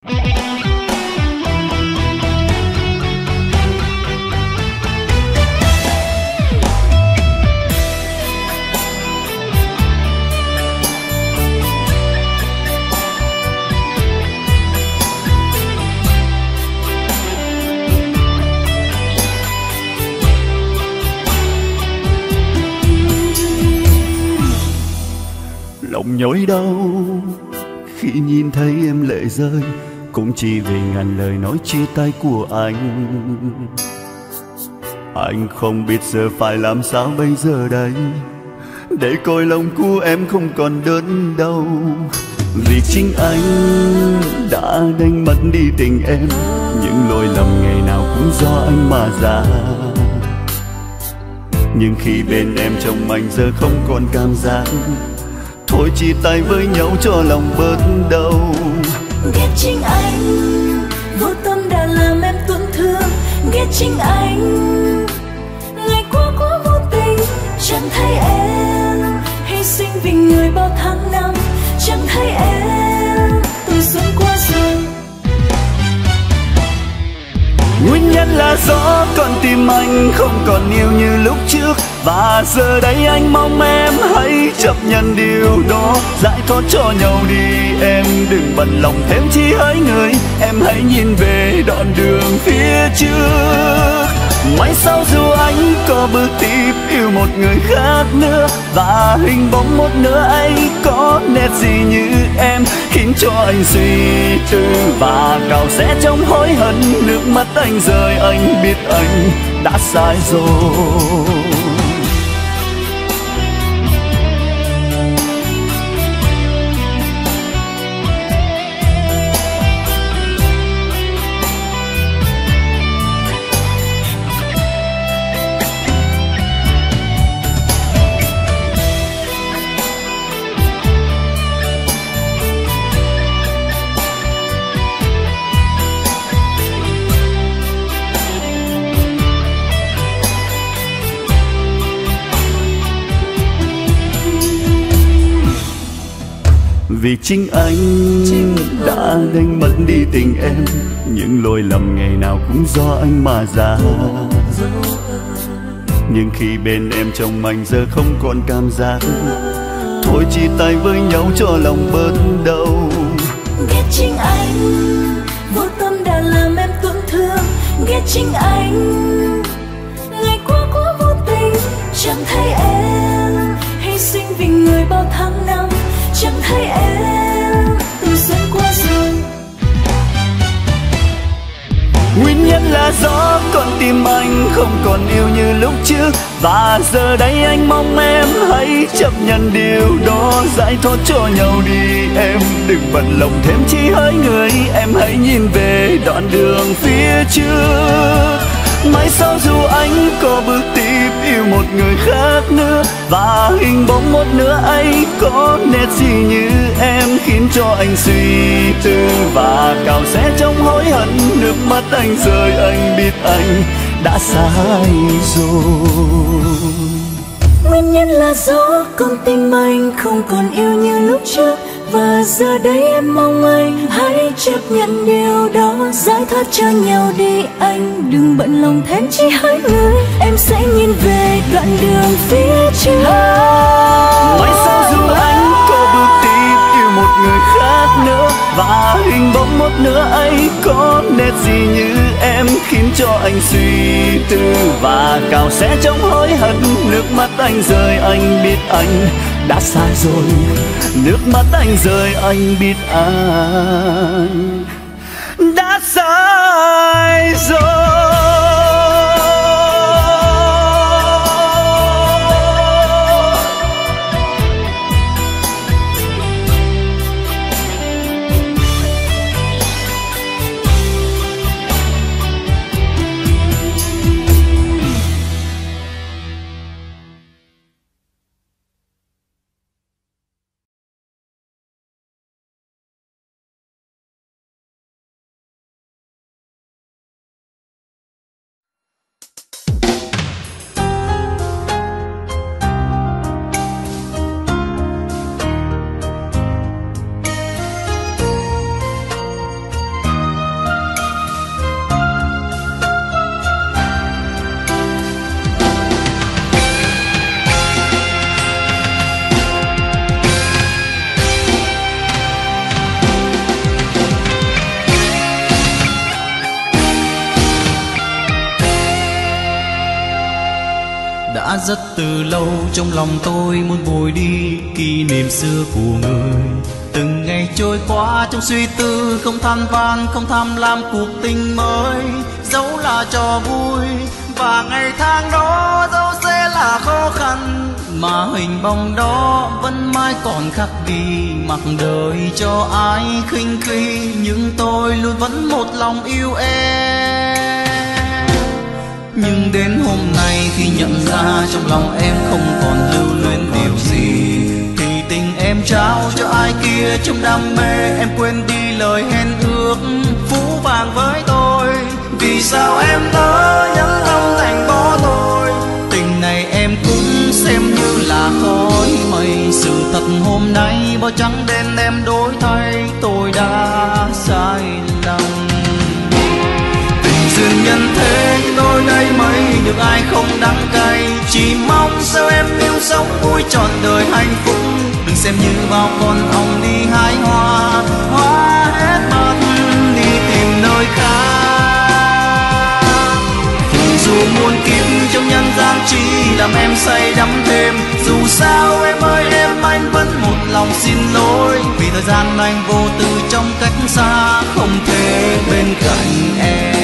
Lòng nhói đau khi nhìn thấy em lệ rơi, cũng chỉ vì ngàn lời nói chia tay của anh. Anh không biết giờ phải làm sao bây giờ đây, để coi lòng của em không còn đớn đau. Vì chính anh đã đánh mất đi tình em, những lỗi lầm ngày nào cũng do anh mà ra. Nhưng khi bên em trong anh giờ không còn cảm giác, thôi chia tay với nhau cho lòng bớt đau. Ghét chính anh, vô tâm đã làm em tổn thương. Ghét chính anh, ngày qua quá vô tình. Chẳng thấy em hy sinh vì người bao tháng năm. Chẳng thấy em tôi xuân qua rồi. Nguyên nhân là do con tim anh không còn yêu như lúc trước, và giờ đây anh mong em hãy chấp nhận điều đó. Giải thoát cho nhau đi em, đừng bận lòng thêm chi hỡi người. Em hãy nhìn về đoạn đường phía trước. May sao dù anh có bước tiếp yêu một người khác nữa, và hình bóng một nửa ấy có nét gì như em, khiến cho anh suy tư và cào xé trong hối hận. Nước mắt anh rơi, anh biết anh đã sai rồi. Vì chính anh đã đánh mất đi tình em, những lỗi lầm ngày nào cũng do anh mà ra. Nhưng khi bên em trong anh giờ không còn cảm giác, thôi chia tay với nhau cho lòng bớt đau. Ghét chính anh, vô tâm đã làm em tổn thương. Ghét chính anh, ngày qua quá vô tình. Chẳng thấy em hy sinh vì người bao tháng năm. Chẳng thấy em tôi xuân qua rồi. Nguyên nhân là do con tim anh không còn yêu như lúc trước, và giờ đây anh mong em hãy chấp nhận điều đó. Giải thoát cho nhau đi em, đừng bận lòng thêm chi hỡi người. Em hãy nhìn về đoạn đường phía trước. Mai sau dù anh có bước tiếp yêu một người khác nữa, và hình bóng một nửa ấy có nét gì như em, khiến cho anh suy tư và cào xé trong hối hận. Nước mắt anh rơi, anh biết anh đã sai rồi. Nguyên nhân là do con tim anh không còn yêu như lúc trước, và giờ đây em mong anh hãy chấp nhận điều đó. Giải thoát cho nhau đi anh, đừng bận lòng thêm chi hỡi người. Em sẽ nhìn về đoạn đường phía trước. May sao dù anh có bước tiếp yêu một người khác nữa, và hình bóng một nửa ấy có nét gì như em, khiến cho anh suy tư và cào xé trong hối hận. Nước mắt anh rơi, anh biết anh đã sai rồi. Nước mắt anh rơi, anh biết anh đã sai rồi. rất từ lâu, trong lòng tôi muốn vùi đi kỷ niệm xưa của người. Từng ngày trôi qua trong suy tư, không than van, không tham lam cuộc tình mới, dẫu là trò vui. Và ngày tháng đó dẫu sẽ là khó khăn, mà hình bóng đó vẫn mãi còn khắc ghi. Mặc đời cho ai khinh khi, nhưng tôi luôn vẫn một lòng yêu em. Nhưng đến hôm nay khi nhận ra trong lòng em không còn lưu luyến điều gì, thì tình em trao cho ai kia trong đam mê. Em quên đi lời hẹn ước phũ phàng với tôi. Vì sao em nỡ nhẫn tâm thành bỏ tôi? Tình này em cũng xem như là khói mây. Sự thật hôm nay bao trắng đen em đổi thay, tôi đã sai lầm. Tình duyên nhân thế tôi đây mấy được ai không đắng cay. Chỉ mong sao em yêu sống vui trọn đời hạnh phúc. Đừng xem như bao con ong đi hái hoa, hoa hết mất đi tìm nơi khác. Dù muôn kiếp trong nhân gian chỉ làm em say đắm thêm. Dù sao em ơi em, anh vẫn một lòng xin lỗi. Vì thời gian anh vô tư trong cách xa, không thể bên cạnh em.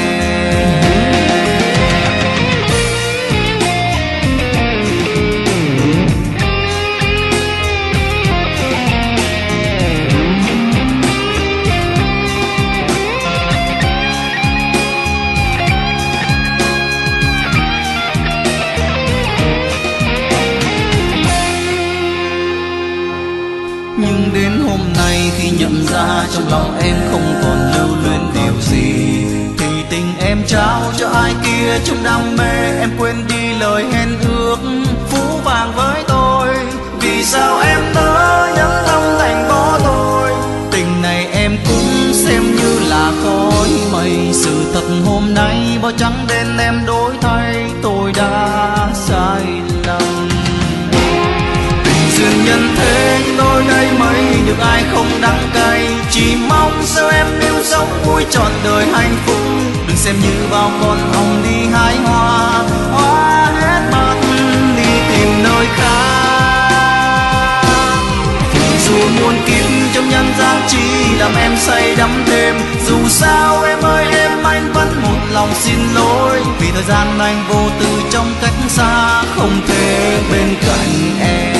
Nhưng đến hôm nay khi nhận ra trong lòng em không còn lưu luyến điều gì, thì tình em trao cho ai kia trong đam mê. Em quên đi lời hẹn ước phũ phàng với tôi. Vì sao em nỡ nhẫn tâm thành bỏ tôi? Tình này em cũng xem như là khói mây. Sự thật hôm nay bao trắng đen em đổi thay, tôi đã sai lầm. Duyên nhân thế tôi đây mấy được ai không đắng cay. Chỉ mong sao em yêu sống vui trọn đời hạnh phúc. Đừng xem như bao con ong đi hái hoa, hoa hết mất đi tìm nơi khác. Dù muôn kiếp trong nhân gian chỉ làm em say đắm thêm. Dù sao em ơi em, anh vẫn một lòng xin lỗi. Vì thời gian anh vô tư trong cách xa, không thể bên cạnh em.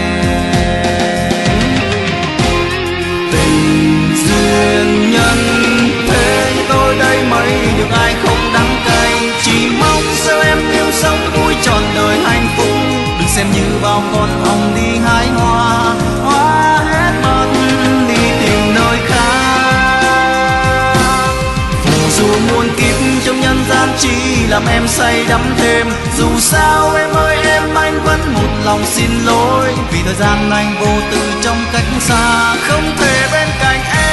Duyên nhân thế tôi đây mấy được ai không đắng cay. Chỉ mong sao em yêu sống vui trọn đời hạnh phúc. Đừng xem như bao con ong đi hái hoa, hoa hết mất đi tìm nơi khác. Dù muôn kiếp trong nhân gian chỉ làm em say đắm thêm. Dù sao em ơi em, anh vẫn một lòng xin lỗi. Vì thời gian anh vô tư trong cách xa, không thể bên cạnh em.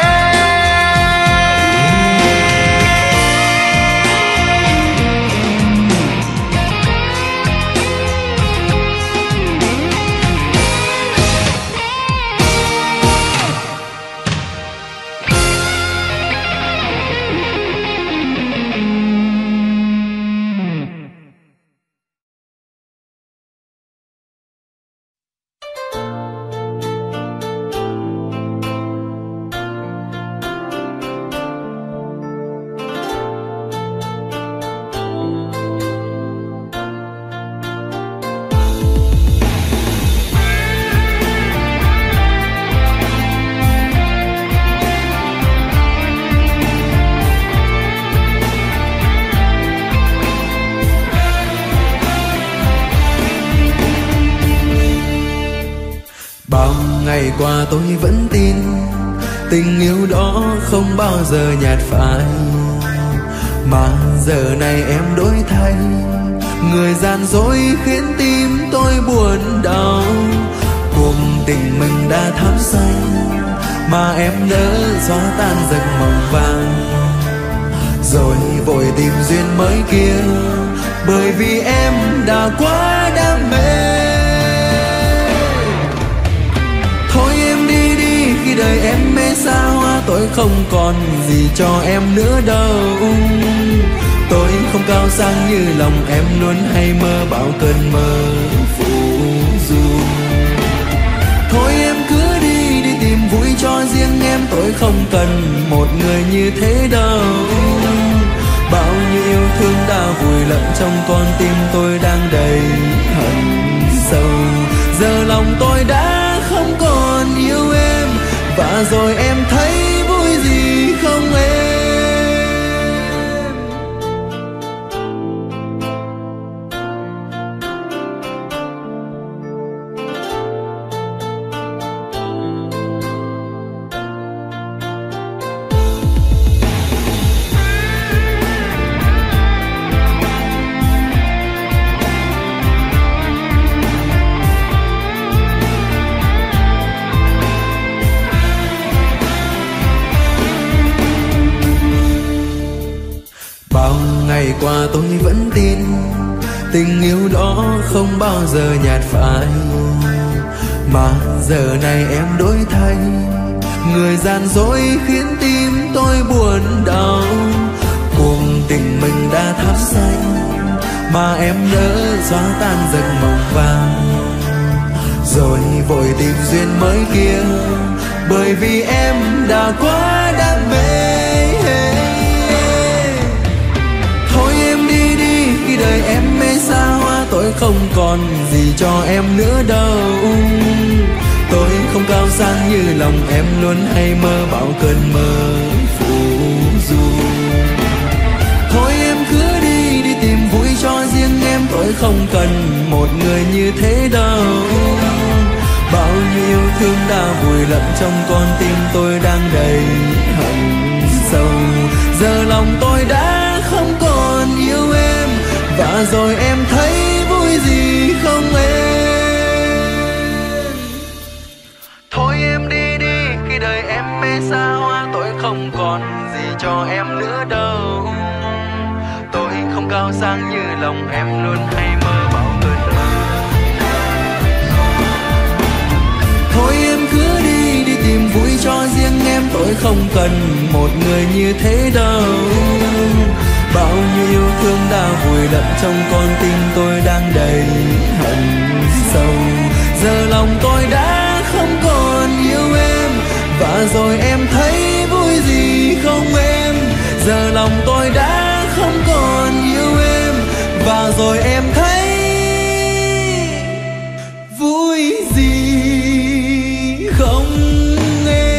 Ngày qua tôi vẫn tin tình yêu đó không bao giờ nhạt phai. Mà giờ này em đổi thay, người gian dối khiến tim tôi buồn đau. Cuộc tình mình đã thắm xanh, mà em lỡ xóa tan giấc mộng vàng. Rồi vội tìm duyên mới kia, bởi vì em đã quá đam mê. Thôi em đi đi, khi đời em mê xa hoa, tôi không còn gì cho em nữa đâu. Tôi không cao sang như lòng em luôn hay mơ bao cơn mơ phù du. Thôi em cứ đi, đi tìm vui cho riêng em, tôi không cần một người như thế đâu. Bao nhiêu yêu thương đã vùi lấp trong con tim tôi đang đầy hận sâu. Giờ lòng tôi đã không còn yêu em, và rồi em thấy vui gì không em? Bao ngày qua tôi vẫn tin tình yêu đó không bao giờ nhạt phai, mà giờ này em đổi thay, người gian dối khiến tim tôi buồn đau. Cuộc tình mình đã thắm xanh mà em nỡ xóa tan giấc mộng vàng, rồi vội tìm duyên mới kia bởi vì em đã quá đam mê. Thôi em đi đi, khi đời em mê xa hoa, tôi không còn gì cho em nữa đâu. Tôi không cao sang như lòng em luôn hay mơ bao cơn mơ phù du. Thôi em cứ đi, đi tìm vui cho riêng em, tôi không cần một người như thế đâu. Bao nhiêu yêu thương đã vùi lấp trong con tim tôi đang đầy hận sâu. Giờ lòng tôi đã không còn yêu em, và rồi em thấy vui gì không em? Thôi em đi đi, khi đời em mê xa hoa, tôi không còn gì cho em nữa đâu. Tôi không cao sang như lòng em luôn hay mơ bao cơn mơ. Thôi em cứ đi, đi tìm vui cho riêng em, tôi không cần một người như thế đâu. Bao nhiêu yêu thương đã vùi lấp trong con tim tôi đang đầy hận sâu. Giờ lòng tôi đã không còn yêu em, và rồi em thấy vui gì không em? Giờ lòng tôi đã không còn yêu em, và rồi em thấy vui gì không em?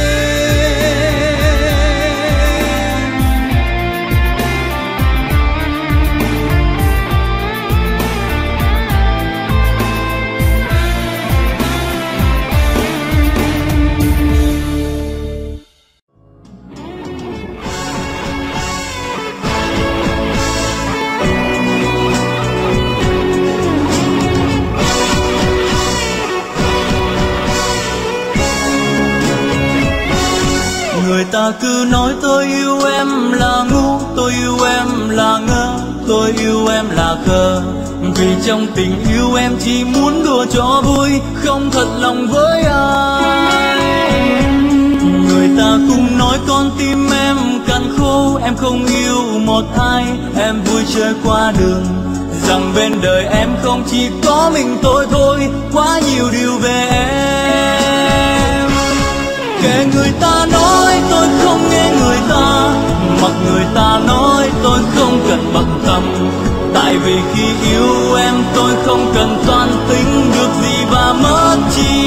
Người ta cứ nói tôi yêu em là ngu, tôi yêu em là ngơ, tôi yêu em là khờ. Vì trong tình yêu em chỉ muốn đùa cho vui, không thật lòng với ai. Người ta cũng nói con tim em cằn khô, em không yêu một ai, em vui chơi qua đường. Rằng bên đời em không chỉ có mình tôi thôi, quá nhiều điều về em. Kể người ta nói tôi không nghe người ta, mặc người ta nói tôi không cần bận tâm. Tại vì khi yêu em tôi không cần toan tính được gì và mất chi.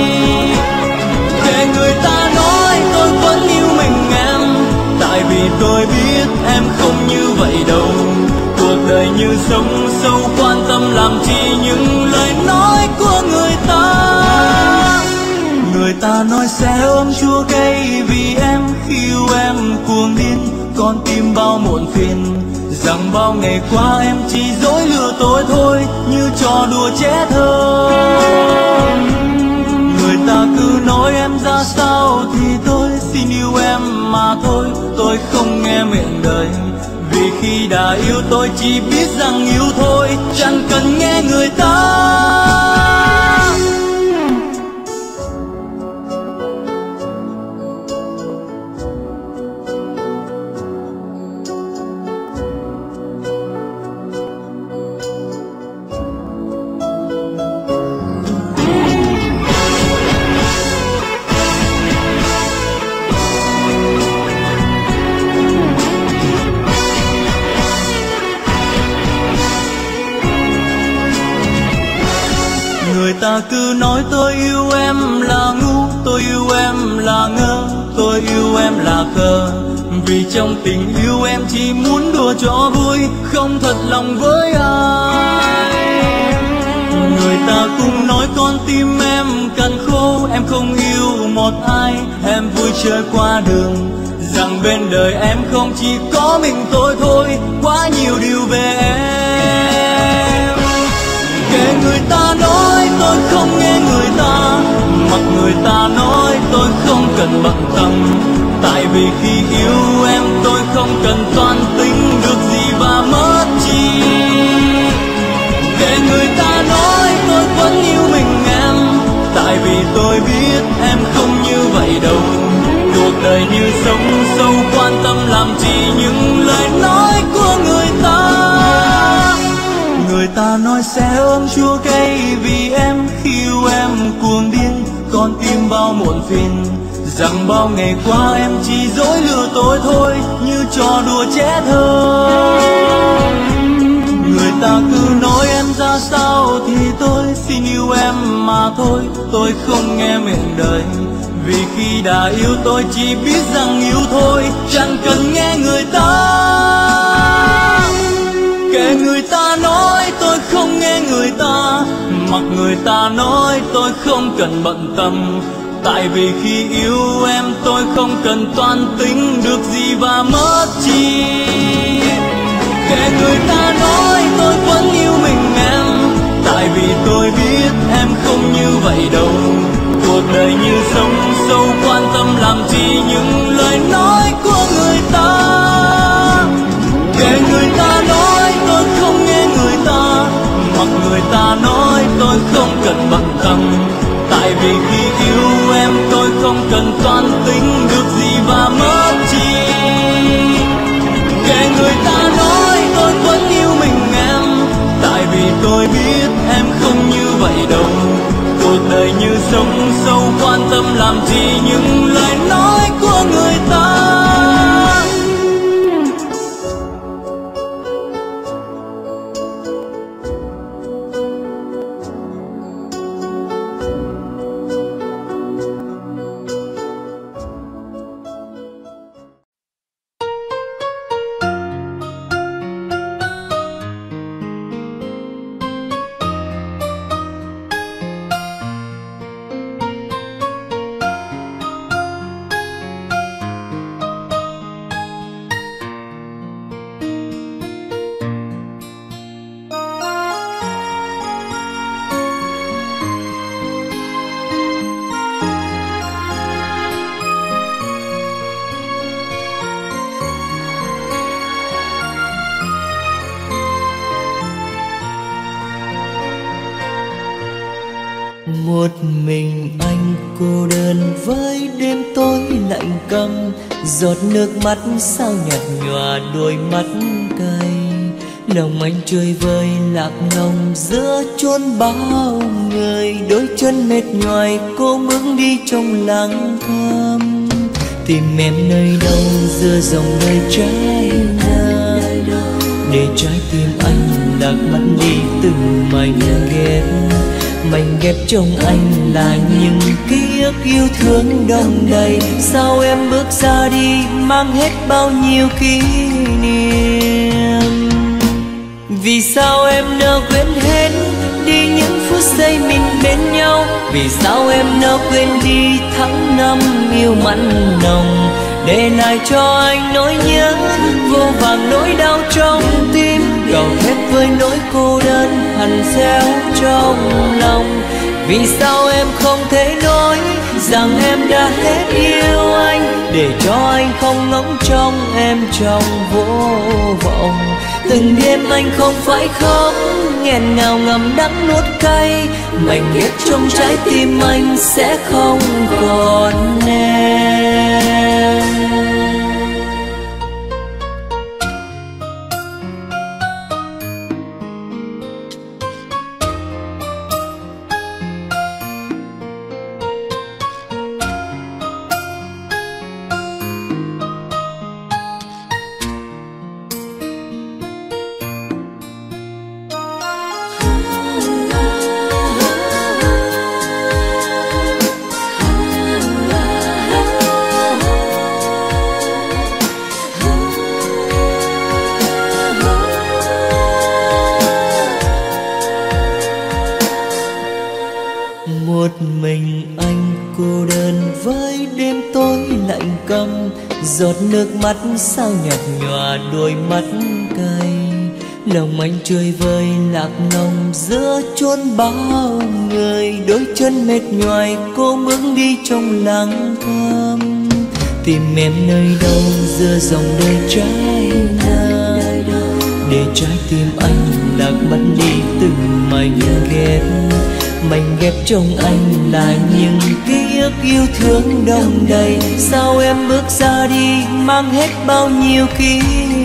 Kể người ta nói tôi vẫn yêu mình em, tại vì tôi biết em không như vậy đâu. Cuộc đời như sông sâu, quan tâm làm chi những lời nói của người ta. Người ta nói sẽ ôm chua cay vì em, khi yêu em cuồng điên, con tim bao muộn phiền. Rằng bao ngày qua em chỉ dối lừa tôi thôi, như trò đùa trẻ thơ. Người ta cứ nói em ra sao thì tôi xin yêu em mà thôi, tôi không nghe miệng đời. Vì khi đã yêu tôi chỉ biết rằng yêu thôi, chẳng cần nghe người ta. ta cứ nói tôi yêu em là ngu, tôi yêu em là ngơ, tôi yêu em là khờ. Vì trong tình yêu em chỉ muốn đùa cho vui, không thật lòng với ai. Người ta cũng nói con tim em cằn khô, em không yêu một ai. Em vui chơi qua đường, rằng bên đời em không chỉ có mình tôi thôi. Quá nhiều điều về em. Kể người ta nói tôi không nghe người ta, mặc người ta nói tôi không cần bận tâm. Tại vì khi yêu em tôi không cần toan tính được gì và mất chi. Kể người ta nói tôi vẫn yêu mình em, tại vì tôi biết em không như vậy đâu. Cuộc đời như sông sâu, quan tâm làm chi những lời nói của người ta. Người ta nói sẽ ôm chua cay vì em, khi yêu em cuồng điên con tim bao muộn phiền. Rằng bao ngày qua em chỉ dối lừa tôi thôi, như trò đùa trẻ thơ. Người ta cứ nói em ra sao thì tôi xin yêu em mà thôi. Tôi không nghe miệng đời, vì khi đã yêu tôi chỉ biết rằng yêu thôi, chẳng cần nghe người ta. Kể người ta nói tôi không nghe người ta, mặc người ta nói tôi không cần bận tâm. Tại vì khi yêu em tôi không cần toan tính được gì và mất chi. Kể người ta nói tôi vẫn yêu mình em, tại vì tôi biết em không như vậy đâu. Cuộc đời như sông sâu, quan tâm làm chi những lời nói của người ta. Kể người ta nói tôi không nghe người ta, mặc người ta nói tôi không cần bận tâm. Tại vì khi yêu em tôi không cần toan tính được gì và mất chi. Kể người ta nói tôi vẫn yêu mình em, tại vì tôi biết em không như vậy đâu. Cuộc đời như sông sâu, quan tâm làm chi những lời nói của người ta. Một mình anh cô đơn với đêm tối lạnh căm, giọt nước mắt sao nhạt nhòa đôi mắt cay. Lòng anh trôi vơi lạc lòng giữa chốn bao người, đôi chân mệt nhoài cô bước đi trong lặng thầm. Tìm em nơi đâu giữa dòng đời trái ngang, để trái tim anh lạc mất đi từng mảnh ghét. Mảnh ghép trong anh là những ký ức yêu thương đong đầy. Sao em bước ra đi mang hết bao nhiêu kỷ niệm? Vì sao em nỡ quên hết đi những phút giây mình bên nhau? Vì sao em nỡ quên đi tháng năm yêu mặn nồng, để lại cho anh nỗi nhớ vô vàn nỗi đau trong tim, gào thét với nỗi cô đơn hằn réo trong lòng. Vì sao em không thể nói rằng em đã hết yêu anh, để cho anh không ngóng trông em trong vô vọng. Từng đêm anh không phải khóc, nghẹn ngào ngậm đắng nuốt cay, mảnh ghép trong trái tim anh sẽ không còn em. giọt nước mắt sao nhạt nhòa đôi mắt cay. Lòng anh trôi vơi lạc lòng giữa chốn bao người. Đôi chân mệt nhoài cô bước đi trong lặng thầm. Tìm em nơi đâu giữa dòng đời trái ngang, để trái tim anh lạc mất đi từng mảnh ghép. Mảnh ghép trong anh là những ký ức yêu thương đông đầy. Sao em bước ra đi mang hết bao nhiêu kỷ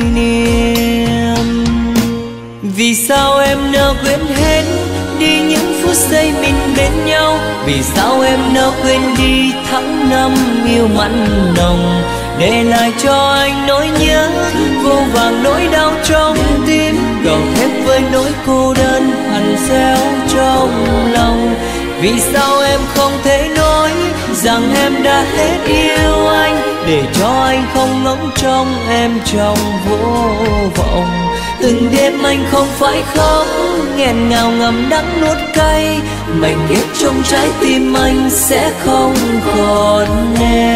niệm? Vì sao em nỡ quên hết đi những phút giây mình bên nhau? Vì sao em nỡ quên đi tháng năm yêu mặn nồng, để lại cho anh nỗi nhớ vô vàn nỗi đau trong tim, gào thét với nỗi cô đơn hằn réo trong lòng. Vì sao em không thể nói rằng em đã hết yêu anh, để cho anh không ngóng trông em trong vô vọng. Từng đêm anh không phải khóc, nghẹn ngào ngậm đắng nuốt cay. Mảnh ghép trong trái tim anh sẽ không còn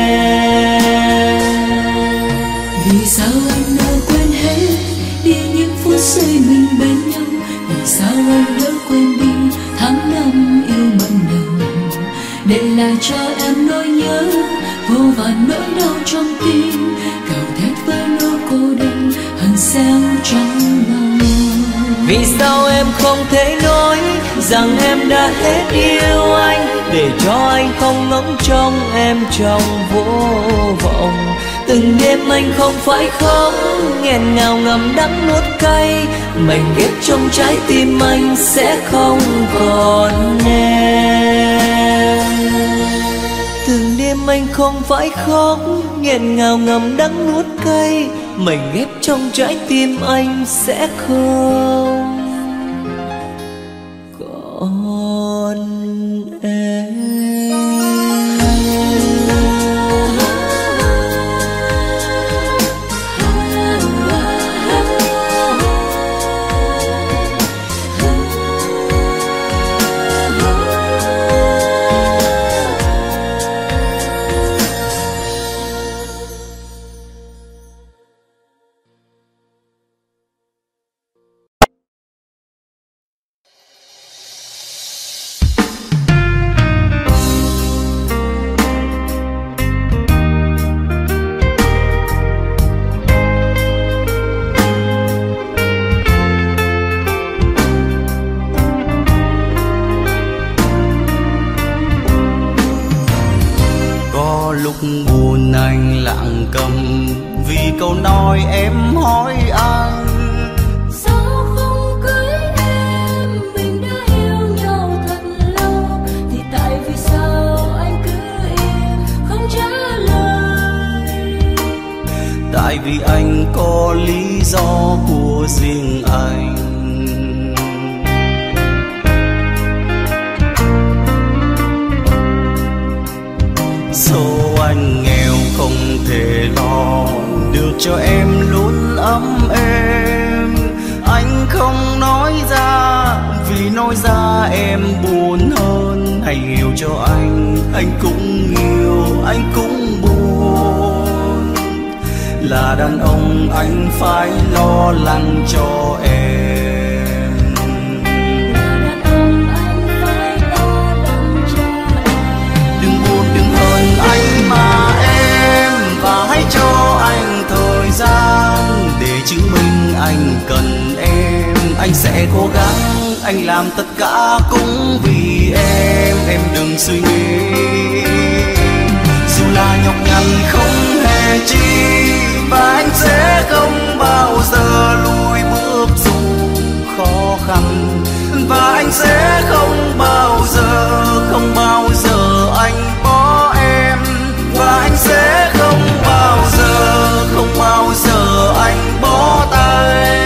em. Vì sao anh đã quên hết đi những phút giây mình bên nhau? Vì sao anh đã quên đi tháng năm yêu mặn nồng, để lại cho em nỗi nhớ vô vàn nỗi đau trong tim, gào thét với nỗi cô đơn hằn réo trong lòng. Vì sao em không thể nói rằng em đã hết yêu anh, để cho anh không ngóng trông em trong vô vọng. Từng đêm anh không phải khóc, nghẹn ngào ngậm đắng nuốt cay. Mảnh ghép trong trái tim anh sẽ không còn em. Từng đêm anh không phải khóc, nghẹn ngào ngậm đắng nuốt cay. Mảnh ghép trong trái tim anh sẽ không còn em. Lúc buồn anh lặng câm vì câu nói em hỏi anh. Sao không cưới em, mình đã yêu nhau thật lâu, thì tại vì sao anh cứ im không trả lời? Tại vì anh có lý do của riêng anh. Số anh nghèo không thể lo được cho em luôn ấm êm. Anh không nói ra vì nói ra em buồn hơn. Hãy hiểu cho anh cũng yêu, anh cũng buồn. Là đàn ông anh phải lo lắng cho em. Anh mà em, và hãy cho anh thời gian để chứng minh anh cần em. Anh sẽ cố gắng, anh làm tất cả cũng vì em đừng suy nghĩ. Dù là nhọc nhằn không hề chi, và anh sẽ không bao giờ lùi bước dù khó khăn. Và anh sẽ không bao giờ anh bỏ em. Và anh sẽ không bao giờ anh bỏ tay.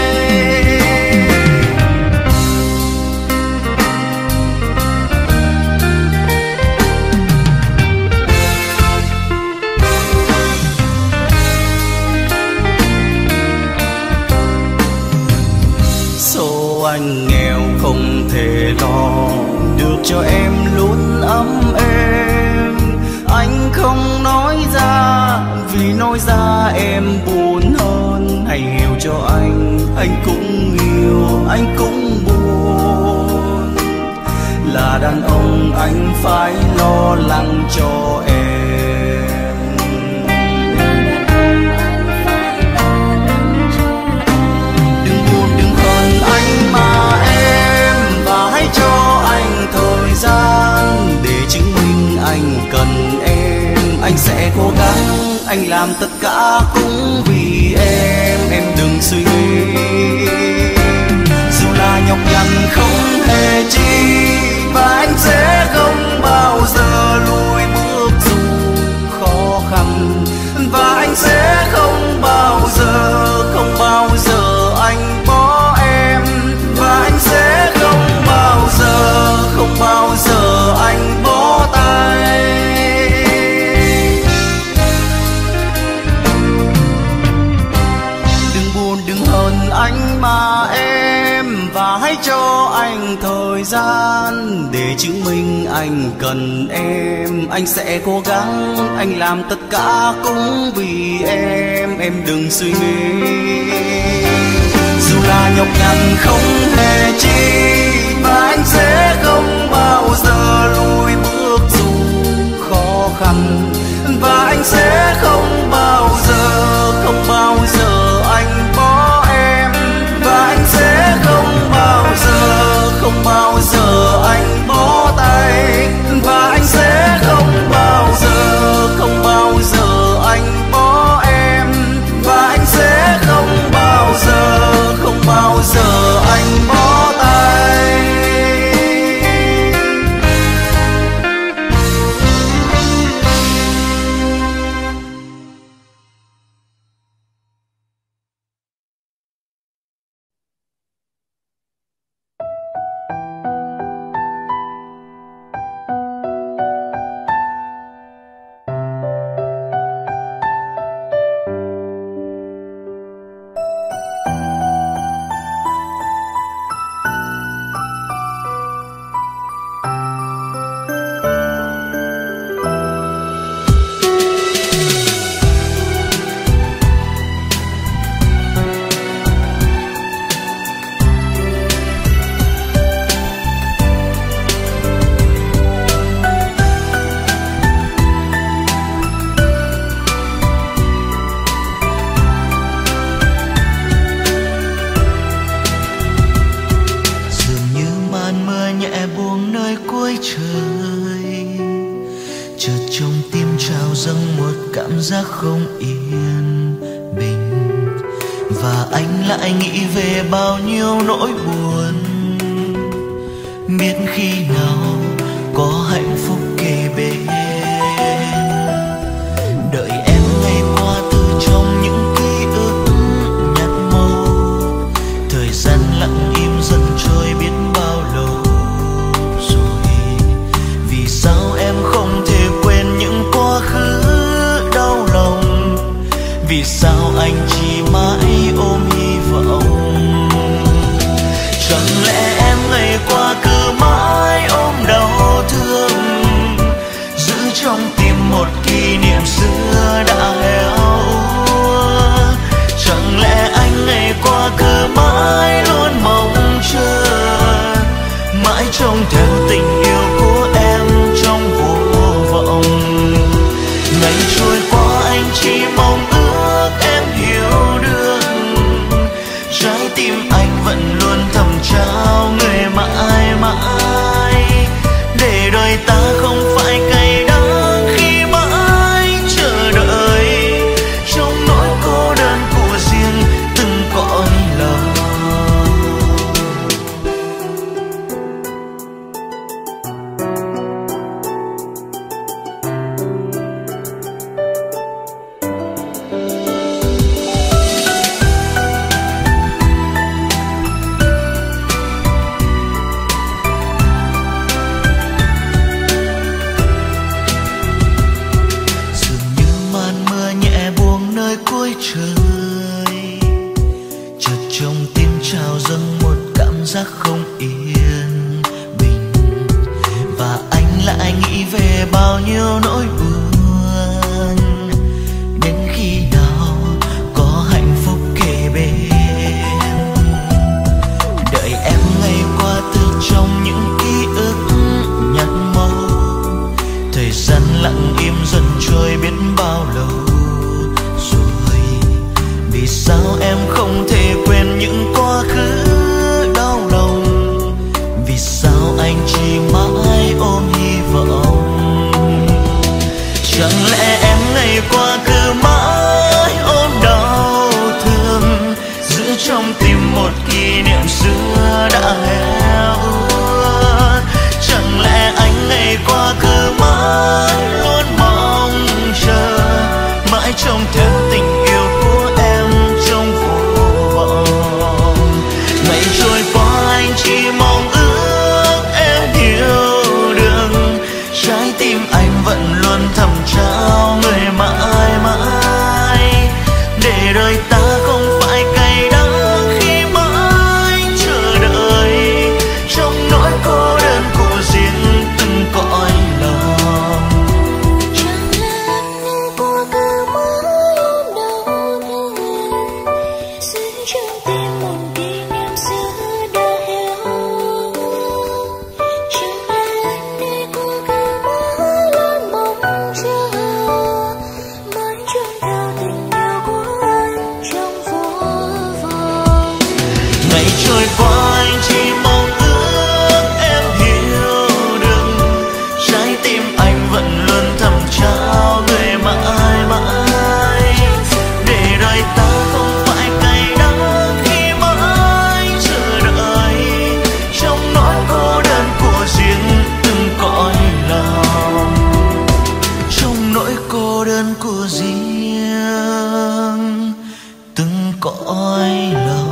Số anh nghèo không thể lo được cho em luôn ấm êm. Anh không nói ra vì nói ra anh cũng yêu, anh cũng buồn. Là đàn ông anh phải lo lắng cho em. Đừng buồn đừng hờn anh mà em, và hãy cho anh thời gian để chứng minh anh cần em. Anh sẽ cố gắng, anh làm tất cả cũng vì em đừng suy nghĩ. Dù là nhọc nhằn không hề chi, và anh sẽ không bao giờ lùi bước dù khó khăn. Và anh sẽ không bao giờ anh bỏ em. Và anh sẽ không bao giờ anh bỏ tay. Đừng buồn đừng hờn anh mà em, và hãy cho anh thời gian để chứng minh anh cần em. Anh sẽ cố gắng, anh làm tất cả cũng vì em đừng suy nghĩ. Dù là nhọc nhằn không hề chi, và anh sẽ không bao giờ lùi bước dù khó khăn. Và anh sẽ không bao giờ anh bỏ em. Và anh sẽ không bao giờ anh bỏ tay. Và anh sẽ không bao giờ anh bỏ em. Và anh sẽ không bao giờ anh bỏ tay. Không yên bình, và anh lại nghĩ về bao nhiêu nỗi buồn. Biết khi nào có hạnh phúc kề bên, đợi em ngày qua từ trong những ký ức nhạt màu. Thời gian lặng im dần trôi biết bao lâu rồi. Vì sao em không thể quên những quá khứ đau lòng? Vì sao anh chỉ mãi ôm hy vọng? Chẳng lẽ em ngày qua cứ mãi ôm đau thương, giữ trong tim một kỷ niệm xưa đã héo úa? Chẳng lẽ anh ngày qua cứ mãi luôn mong chờ, mãi trông theo tình yêu của em trong vô vọng? Ngày trôi qua anh chỉ mong ước em hiểu được, trái tim anh vẫn luôn thầm trao người mãi mãi, để đời ta không phải cay đắng khi mãi chờ đợi trong nỗi cô đơn của riêng từng cõi lòng. Giác không yên bình, và anh lại nghĩ về bao nhiêu nỗi buồn. Đến khi nào có hạnh phúc kề bên, xưa đã héo ước. Chẳng lẽ anh ngày qua cứ mãi luôn mong chờ, mãi trông theo tình yêu của em trong vô vọng. Ngày trôi qua anh chỉ mong ước em hiểu được, trái tim anh vẫn luôn thầm trao người mãi mãi, để đời ta không phải cay đắng khi mãi chờ đợi trong nỗi cô đơn của riêng từng cõi lòng. Chẳng lẽ anh qua cứ mãi luôn đau thương, giữ trong tim một kỷ niệm xưa đã héo ước. Chẳng lẽ anh đi qua cứ mãi luôn mong chờ, mãi trông theo tình yêu của anh trong vô vọng. Ngày trôi qua anh chỉ mong ước em hiểu được, trái tim anh vẫn luôn thầm trao người mãi mãi, để đời ta không phải cay đắng khi mãi chờ đợi trong nỗi cô đơn của riêng từng cõi lòng, trong nỗi cô đơn của riêng từng cõi lòng.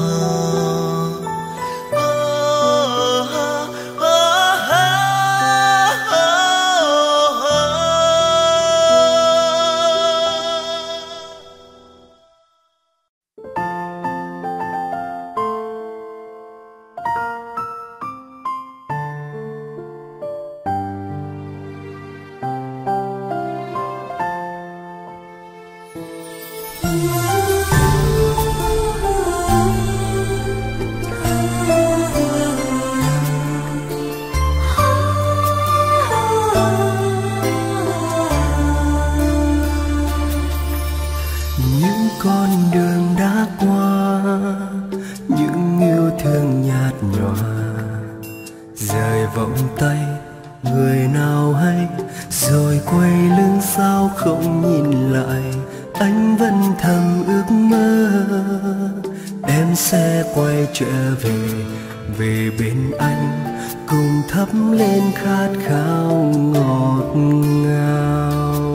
Những con đường đã qua, những yêu thương nhạt nhòa, rời vòng tay người nào hay, rồi quay lưng sao không nhìn lại. Anh vẫn thầm ước mơ em sẽ quay trở về, về bên anh cùng thắp lên khát khao ngọt ngào.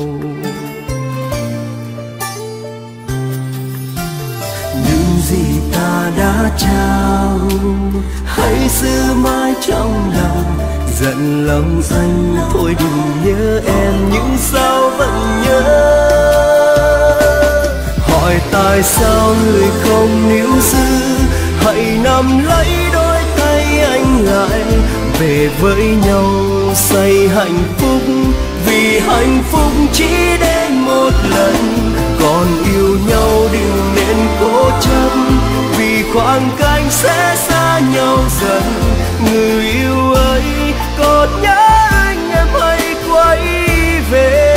Những gì ta đã trao hãy giữ mãi trong lòng, giận lòng anh thôi đừng nhớ em, nhưng sao vẫn nhớ. Hỏi tại sao người không níu giữ, hãy nắm lấy đôi tay anh lại, về với nhau say hạnh phúc, vì hạnh phúc chỉ đến một lần. Còn yêu nhau đừng nên cố chấp, vì khoảng cách sẽ xa nhau dần. Người yêu ơi còn nhớ anh em hãy quay về.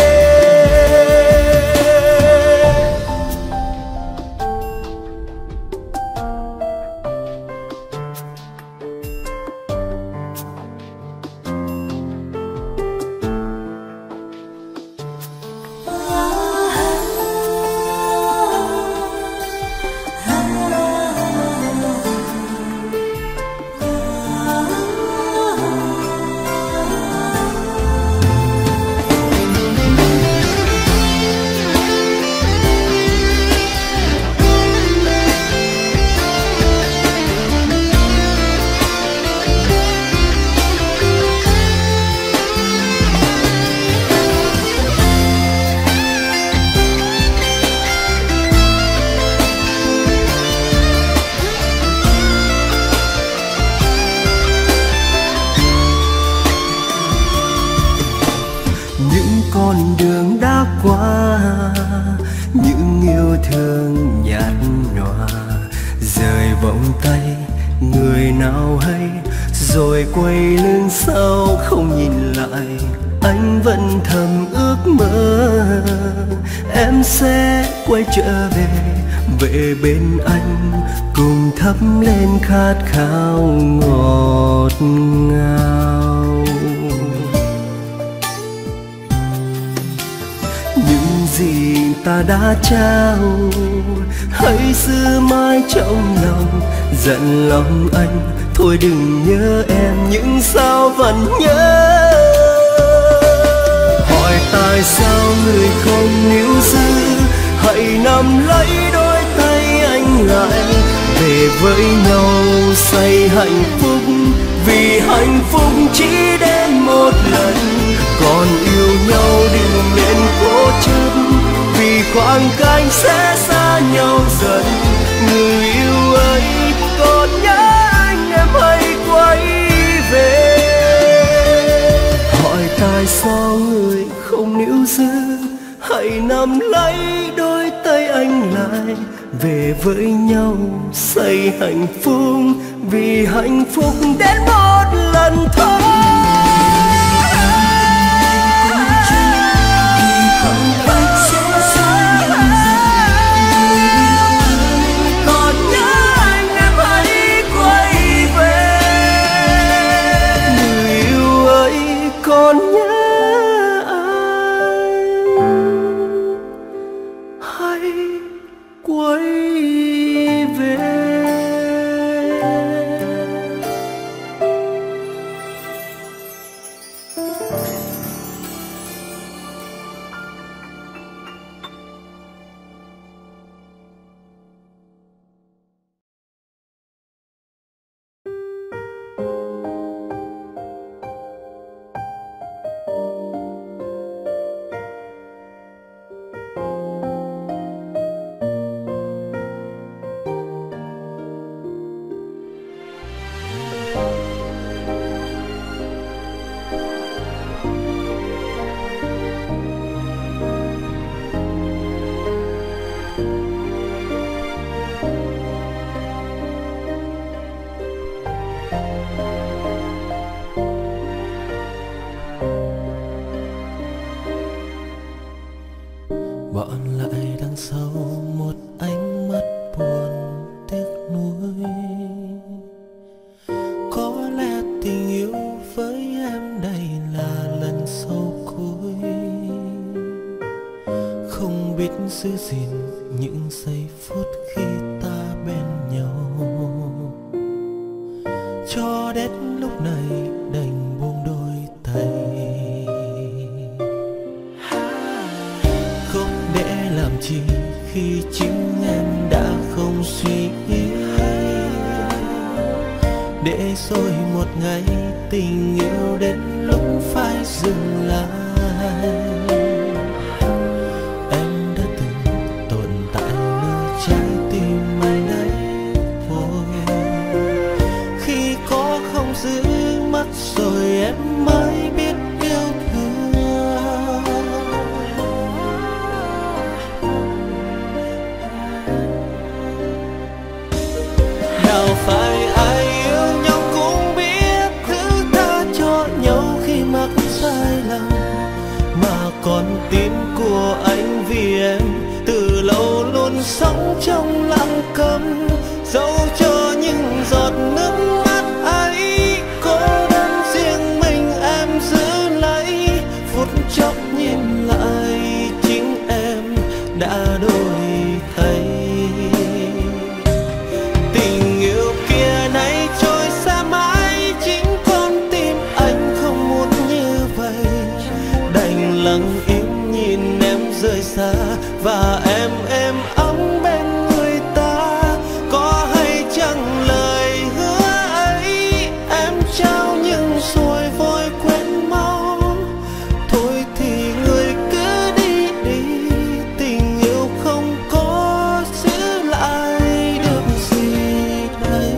Con đường đã qua, những yêu thương nhạt nhòa, rời vòng tay người nào hay, rồi quay lưng sau không nhìn lại. Anh vẫn thầm ước mơ em sẽ quay trở về, về bên anh cùng thắp lên khát khao ngọt ngào. Những gì tình ta đã trao, hãy giữ mãi trong lòng. Giận lòng anh thôi đừng nhớ em, nhưng sao vẫn nhớ. Hỏi tại sao người không níu giữ, hãy nắm lấy đôi tay anh lại. Về với nhau say hạnh phúc, vì hạnh phúc chỉ đến một lần. Còn yêu nhau đừng nên cố chấp, vì khoảng cách sẽ xa nhau dần. Người yêu ơi còn nhớ anh em hãy quay về. Hỏi tại sao người không níu giữ, hãy nắm lấy đôi tay anh lại. Về với nhau say hạnh phúc, vì hạnh phúc đến một lần thôi. Bọn lại đằng sau một ánh mắt buồn tiếc nuối. Có lẽ tình yêu với em đây là lần sau cuối. Không biết giữ gìn những giây phút khi ta bên nhau, cho đến lúc này đành buông đôi tay. Làm chi khi chính em đã không suy nghĩ, để rồi một ngày tình yêu đến lúc phải dừng lại. Em đã từng tồn tại nơi trái tim anh đấy thôi. Khi có không giữ mất rồi em mới biết yêu thương. Phải ai yêu nhau cũng biết thứ tha cho nhau khi mắc sai lầm, mà con tim của anh vì em từ lâu luôn sống trong lặng câm, dẫu cho những giọt nước mắt ấy cô đơn riêng mình em giữ lấy. Phút chốc nhìn lại chính em đã đổi thay. Lặng im nhìn em rời xa và em ấm bên người ta. Có hay chăng lời hứa ấy em trao nhưng rồi vội quên mau. Thôi thì người cứ đi đi, tình yêu không có giữ lại được gì đây.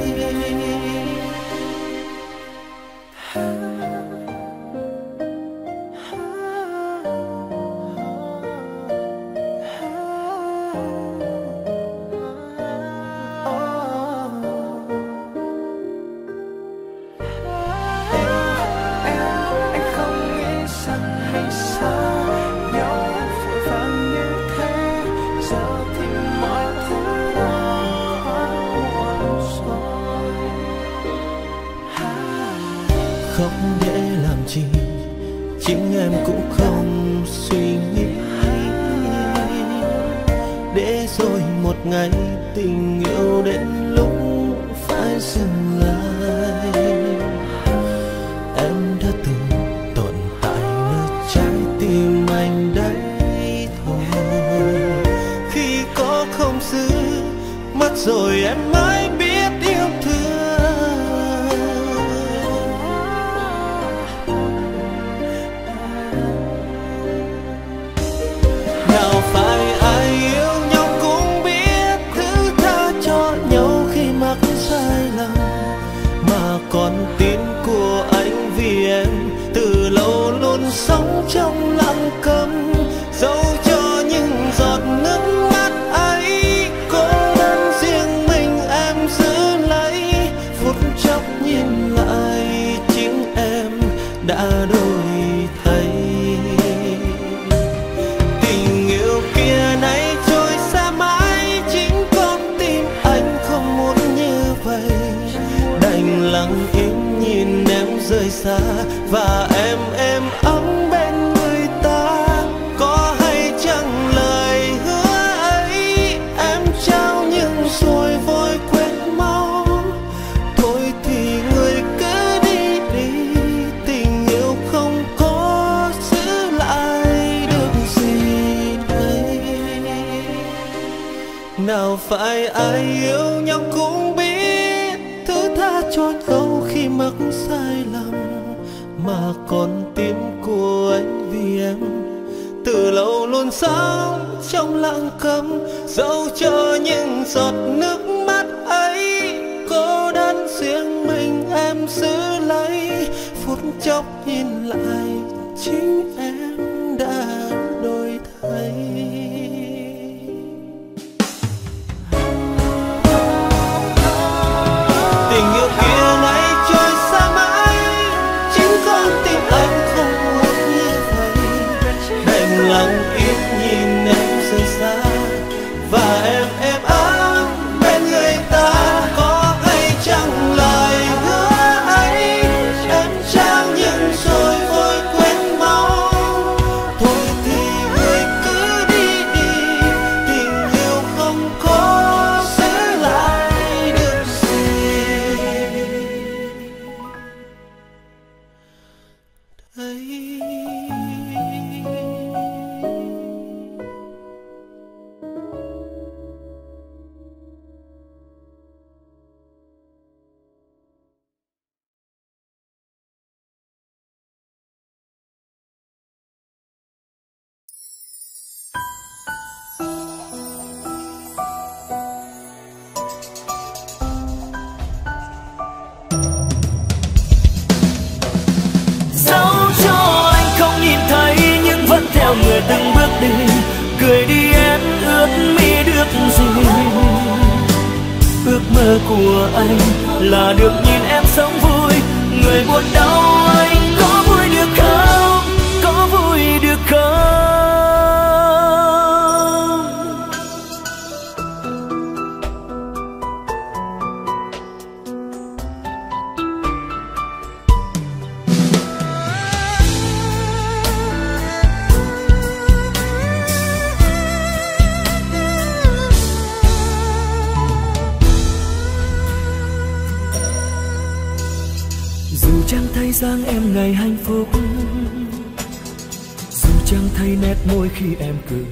Khóc để làm chi, chính em cũng không suy nghĩ. một ngày tình yêu đến lúc phải dừng lại. Em đã từng tồn tại nơi trái tim anh đấy thôi. Khi có không giữ mất rồi em mới biết yêu thương. Nào phải ai yêu nhau cũng biết thứ tha cho nhau khi mắc sai lầm, mà còn tin của anh vì em từ lâu luôn sống trong lặng câm, dẫu cho những giọt nước mắt ấy cô đơn riêng mình em giữ lấy. Phút chốc nhìn lại chính em đã đổi thay. Tình yêu kia nay trôi xa mãi, chính con tim anh không muốn như vậy. Đành lặng im nhìn em rời xa và em ấm bên người ta. Có hay chăng lời hứa ấy em trao nhưng rồi vội quên mau. Thôi thì người cứ đi đi, tình yêu không có giữ lại được gì đây. Nào phải ai yêu nhau cũng biết thứ tha cho nhau khi mắc sai lầm, mà còn tim của anh vì em từ lâu luôn sống trong lặng câm, dẫu cho những giọt nước mắt ấy cô đơn riêng mình em giữ lấy. Phút chốc nhìn lại chính em đã đổi thay. Tình yêu kia nay trôi xa mãi, chính con tim anh không muốn như vậy. Đành lặng im nhìn em rời xa và em ấm bên người ta. Có hay chăng lời hứa ấy em trao nhưng rồi vội quên mau. Thôi thì người cứ đi đi, tình yêu không có giữ lại được gì đây. Dẫu cho anh không nhìn thấy nhưng vẫn theo người từng bước đi. Cười đi em ước mi được gì? Ước mơ của anh là được nhìn em sống vui. Người buồn đau anh có vui được không? Có vui được không? Dù chẳng thấy dáng em ngày hạnh phúc, dù chẳng thấy nét môi khi em cười,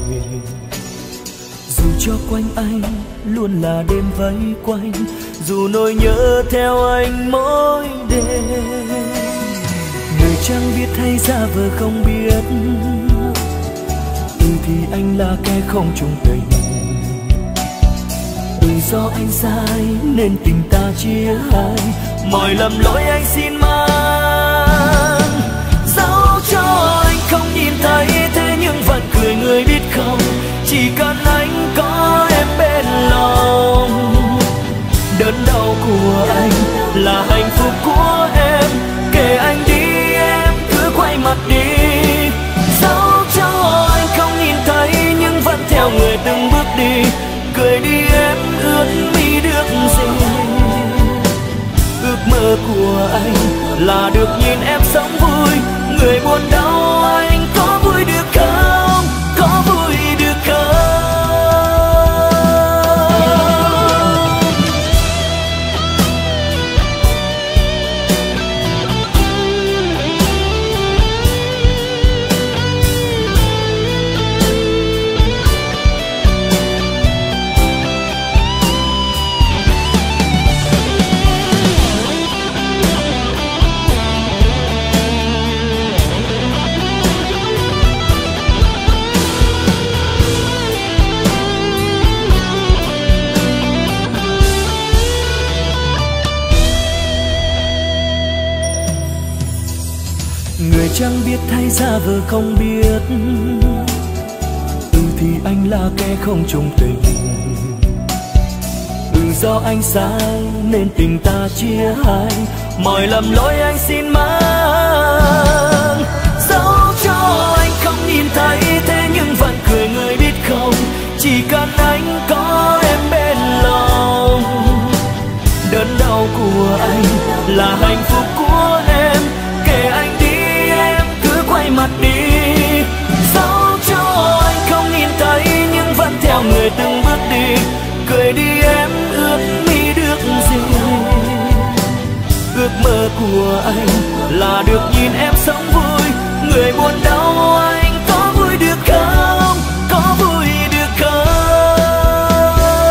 dù cho quanh anh luôn là đêm vây quanh, dù nỗi nhớ theo anh mỗi đêm. Người chẳng biết hay giả vờ không biết, thì anh là kẻ không chung tình. Do anh sai nên tình ta chia hai, mọi lầm lỗi anh xin mang. Dẫu cho anh không nhìn thấy thế nhưng vẫn cười người biết không, chỉ cần anh có em bên lòng. Đớn đau của anh là hạnh phúc của em, kể anh đi em cứ quay mặt đi. Dẫu cho anh không nhìn thấy nhưng vẫn theo người từng bước đi. Cười đi em ước mi được gì? Ước mơ của anh là được nhìn em sống vui. Người buồn đau anh có vui được không? Có vui được không? chẳng biết thay ra vờ không biết. Thì anh là kẻ không chung tình. Do anh sai nên tình ta chia hai. Mọi lầm lỗi anh xin mang. Dẫu cho anh không nhìn thấy, thế nhưng vẫn cười người biết không. Chỉ cần anh có em bên lòng. Đớn đau của anh là hạnh phúc của em. Kể anh đi em cứ quay mặt đi. Dẫu cho anh không nhìn thấy nhưng vẫn theo người từng bước đi. Cười đi em ước mi được gì. Ước mơ của anh là được nhìn em sống vui. Người buồn đau anh có vui được không? Có vui được không?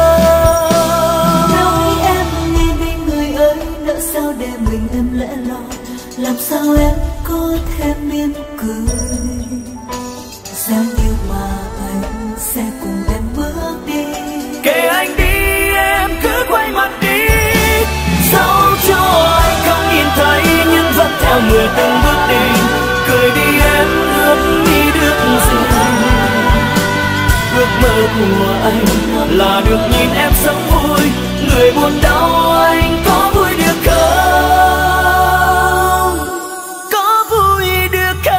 Nói em nghe đi người ơi, nỡ sao để mình em lẽ loi. Làm sao em có thể mỉm cười. Dáng yêu mà anh sẽ cùng em bước đi. Kể anh đi em cứ quay mặt đi. Dẫu cho anh không nhìn thấy nhưng vẫn theo người từng bước đi. Cười đi em ước mi được gì. Ước mơ của anh là được nhìn em sống vui. Người buồn đau anh có vui được không? Có vui được không?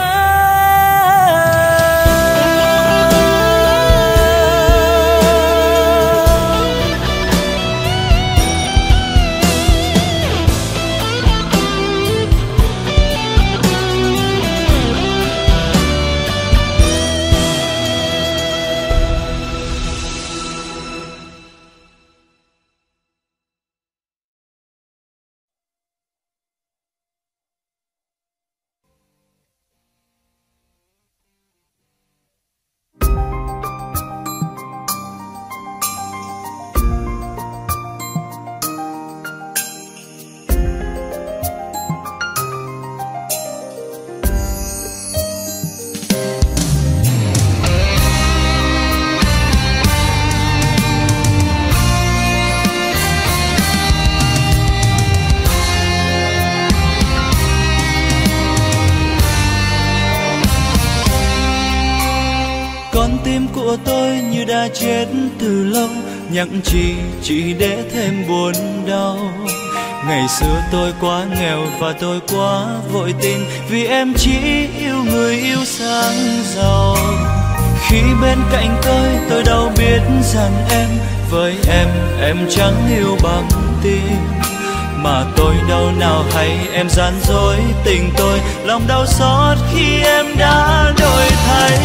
Con tim của tôi như đã chết từ lâu, nhắc chi chỉ để thêm buồn đau. Ngày xưa tôi quá nghèo và tôi quá vội tin, vì em chỉ yêu người yêu sang giàu. Khi bên cạnh tôi đâu biết rằng em với em chẳng yêu bằng tim. Mà tôi đâu nào hay em gian dối tình tôi, lòng đau xót khi em đã đổi thay.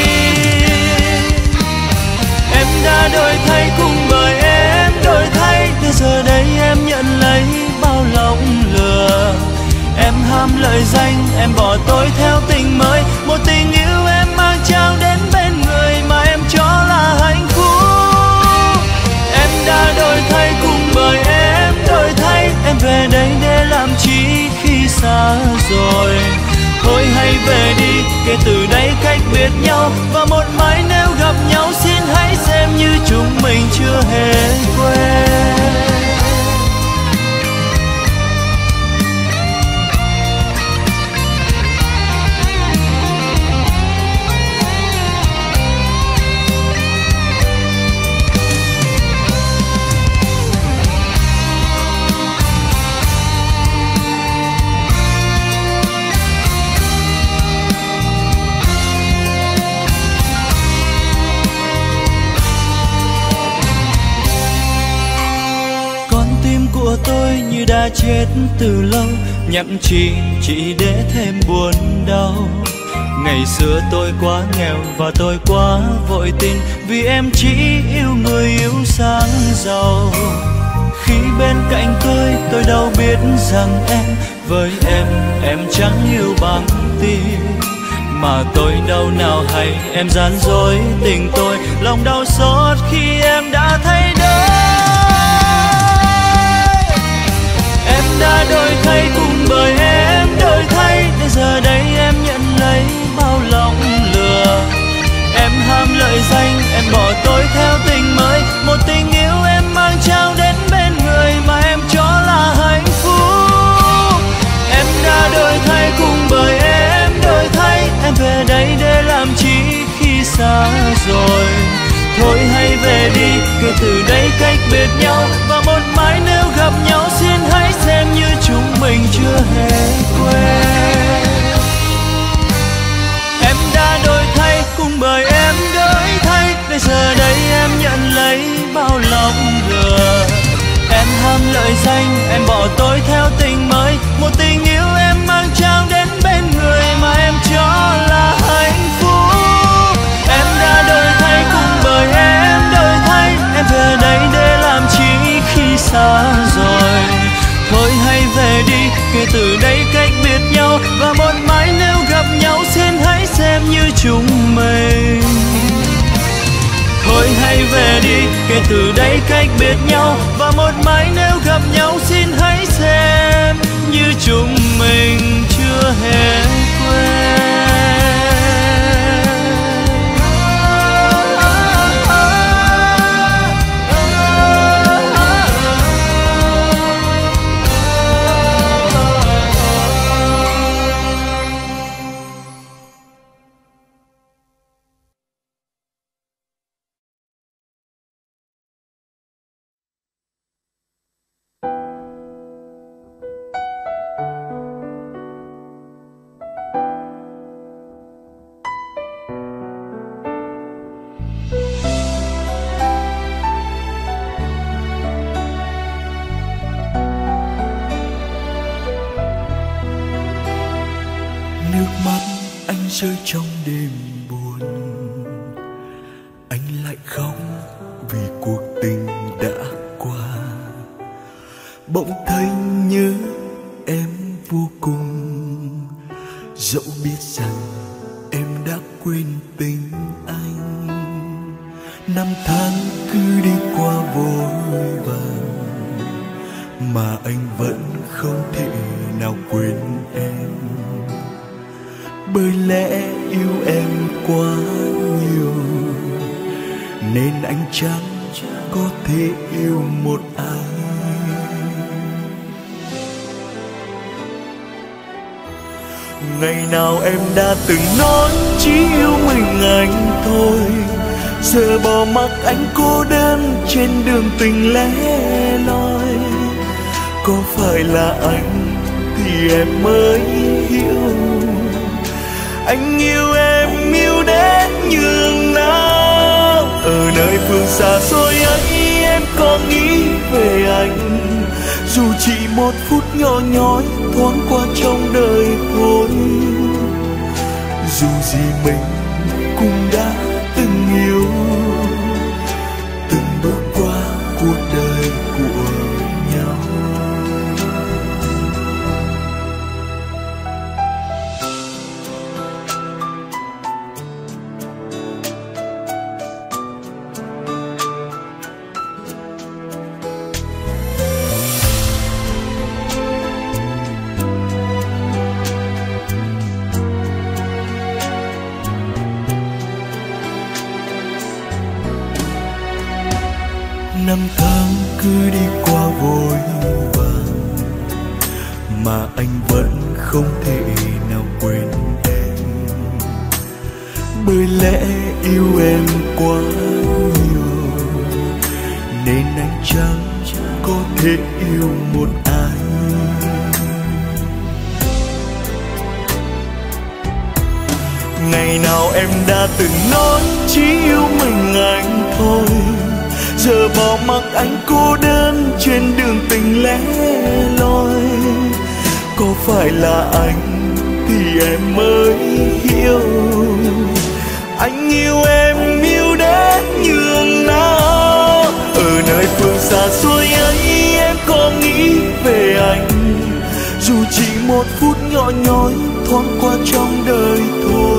Em đã đổi thay cùng bởi em đổi thay, từ giờ đây em nhận lấy bao lòng lừa. Em ham lợi danh, em bỏ tôi theo tình mới, một tình yêu em mang trao đến bên người mà em cho là hạnh phúc. Em đã đổi thay cùng bởi em đổi thay, em về đây để làm chi khi xa rồi. Thôi hãy về đi, kể từ đây cách biệt nhau, và một mai nếu gặp nhau xin hãy xem như chúng mình chưa hề quen. Của tôi như đã chết từ lâu, nhắc chi chỉ để thêm buồn đau. Ngày xưa tôi quá nghèo và tôi quá vội tin, vì em chỉ yêu người yêu sang giàu. Khi bên cạnh tôi đâu biết rằng em với em chẳng yêu bằng tim. Mà tôi đâu nào hay em gian dối tình tôi, lòng đau xót khi em đã thay đổi. Em đã đổi thay cùng bởi em đổi thay, đến giờ đây em nhận lấy bao lòng lừa. Em ham lợi danh, em bỏ tôi theo tình mới, một tình yêu em mang trao đến bên người mà em cho là hạnh phúc. Em đã đổi thay cùng bởi em đổi xa rồi. Thôi hãy về đi, kể từ đây cách biệt nhau, và một mai nếu gặp nhau xin hãy xem như chúng mình chưa hề quen. Em đã đổi thay cùng bởi em đổi thay, để giờ đây em nhận lấy bao lòng lừa. Em ham lợi danh, em bỏ tôi theo tình mới, một tình yêu em mang trao đến bên người mà em cho là hạnh phúc. Em đã đổi thay cùng bởi em đổi thay, em về đây để làm chi khi xa rồi. Thôi hãy về đi, kể từ đây cách biệt nhau, và một mai nếu gặp nhau xin hãy xem như chúng mình. Thôi hãy về đi, kể từ đây cách biệt nhau, và một mai nếu gặp nhau xin hãy xem như chúng mình chưa hề quen. Rơi trong đêm buồn, anh lại khóc vì cuộc tình đã qua. Bỗng thấy nhớ em vô cùng, dẫu biết rằng em đã quên tình anh. Năm tháng cứ đi qua vội vàng, mà anh vẫn không thể nào quên em. Bởi lẽ yêu em quá nhiều, nên anh chẳng có thể yêu một ai. Ngày nào em đã từng nói chỉ yêu mình anh thôi, giờ bỏ mặc anh cô đơn trên đường tình lẻ loi. Có phải là anh thì em mới hiểu, anh yêu em yêu đến nhường nào. Ở nơi phương xa xôi ấy em có nghĩ về anh, dù chỉ một phút nhỏ nhói thoáng qua trong đời thôi. Dù gì mình cũng đã từng yêu, từng bước qua cuộc đời của nhau. Năm tháng cứ đi qua vội vàng, mà anh vẫn không thể nào quên em. Bởi lẽ yêu em quá nhiều, nên anh chẳng có thể yêu một ai. Ngày nào em đã từng nói chỉ yêu mình anh thôi, giờ bỏ mặc anh cô đơn trên đường tình lẻ loi. Có phải là anh thì em mới hiểu, anh yêu em yêu đến nhường nào. Ở nơi phương xa xôi ấy em có nghĩ về anh, dù chỉ một phút nhỏ nhói thoáng qua trong đời thôi.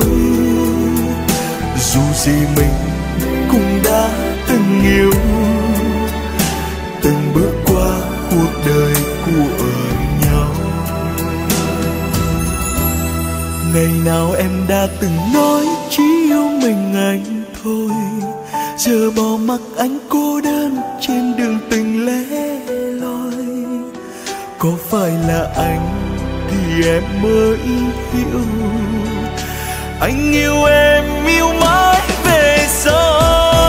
Dù gì mình cũng đã từng yêu, từng bước qua cuộc đời của nhau. Ngày nào em đã từng nói chỉ yêu mình anh thôi, giờ bỏ mặc anh cô đơn trên đường tình lẻ loi. Có phải là anh thì em mới hiểu, anh yêu em yêu mãi về sau.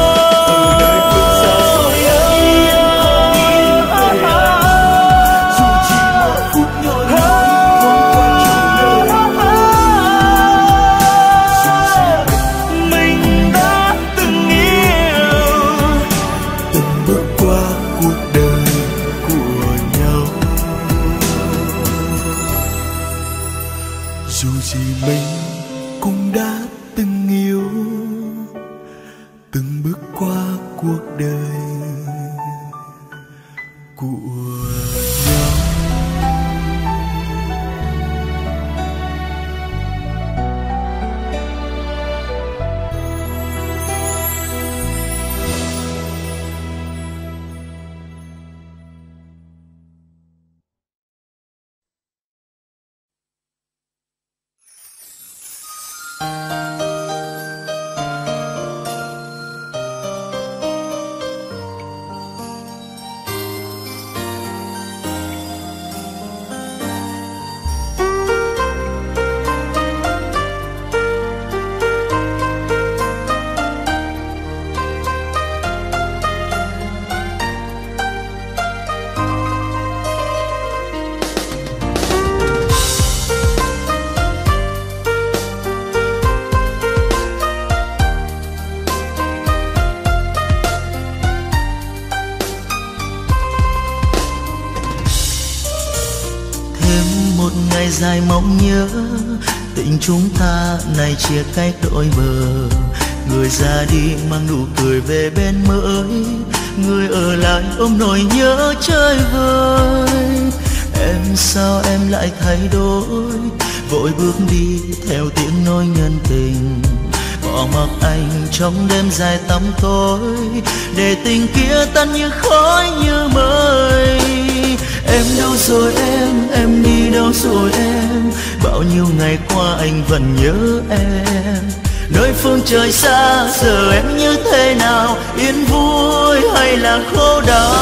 Dù gì mình cũng đã từng yêu, từng bước qua cuộc đời của nhau. Dài mong nhớ tình chúng ta này chia cách đôi bờ. Người ra đi mang nụ cười về bên mới, người ở lại ôm nỗi nhớ chơi vơi. Em sao em lại thay đổi, vội bước đi theo tiếng nói nhân tình. Bỏ mặc anh trong đêm dài tăm tối, để tình kia tan như khói như mây. Em đâu rồi em đi đâu rồi em? Bao nhiêu ngày qua anh vẫn nhớ em. Nơi phương trời xa giờ em như thế nào, yên vui hay là khổ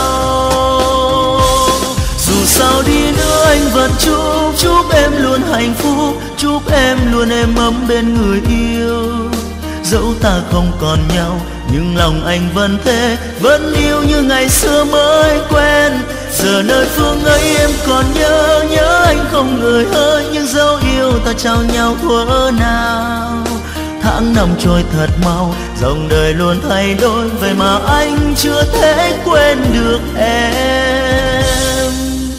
đau? Dù sao đi nữa anh vẫn chúc em luôn hạnh phúc, chúc em luôn êm ấm bên người yêu. Dẫu ta không còn nhau nhưng lòng anh vẫn thế, vẫn yêu như ngày xưa mới quen. Giờ nơi phương ấy em còn nhớ anh không người ơi, nhưng dấu yêu ta trao nhau thuở nào. Tháng năm trôi thật mau, dòng đời luôn thay đổi, vậy mà anh chưa thể quên được em.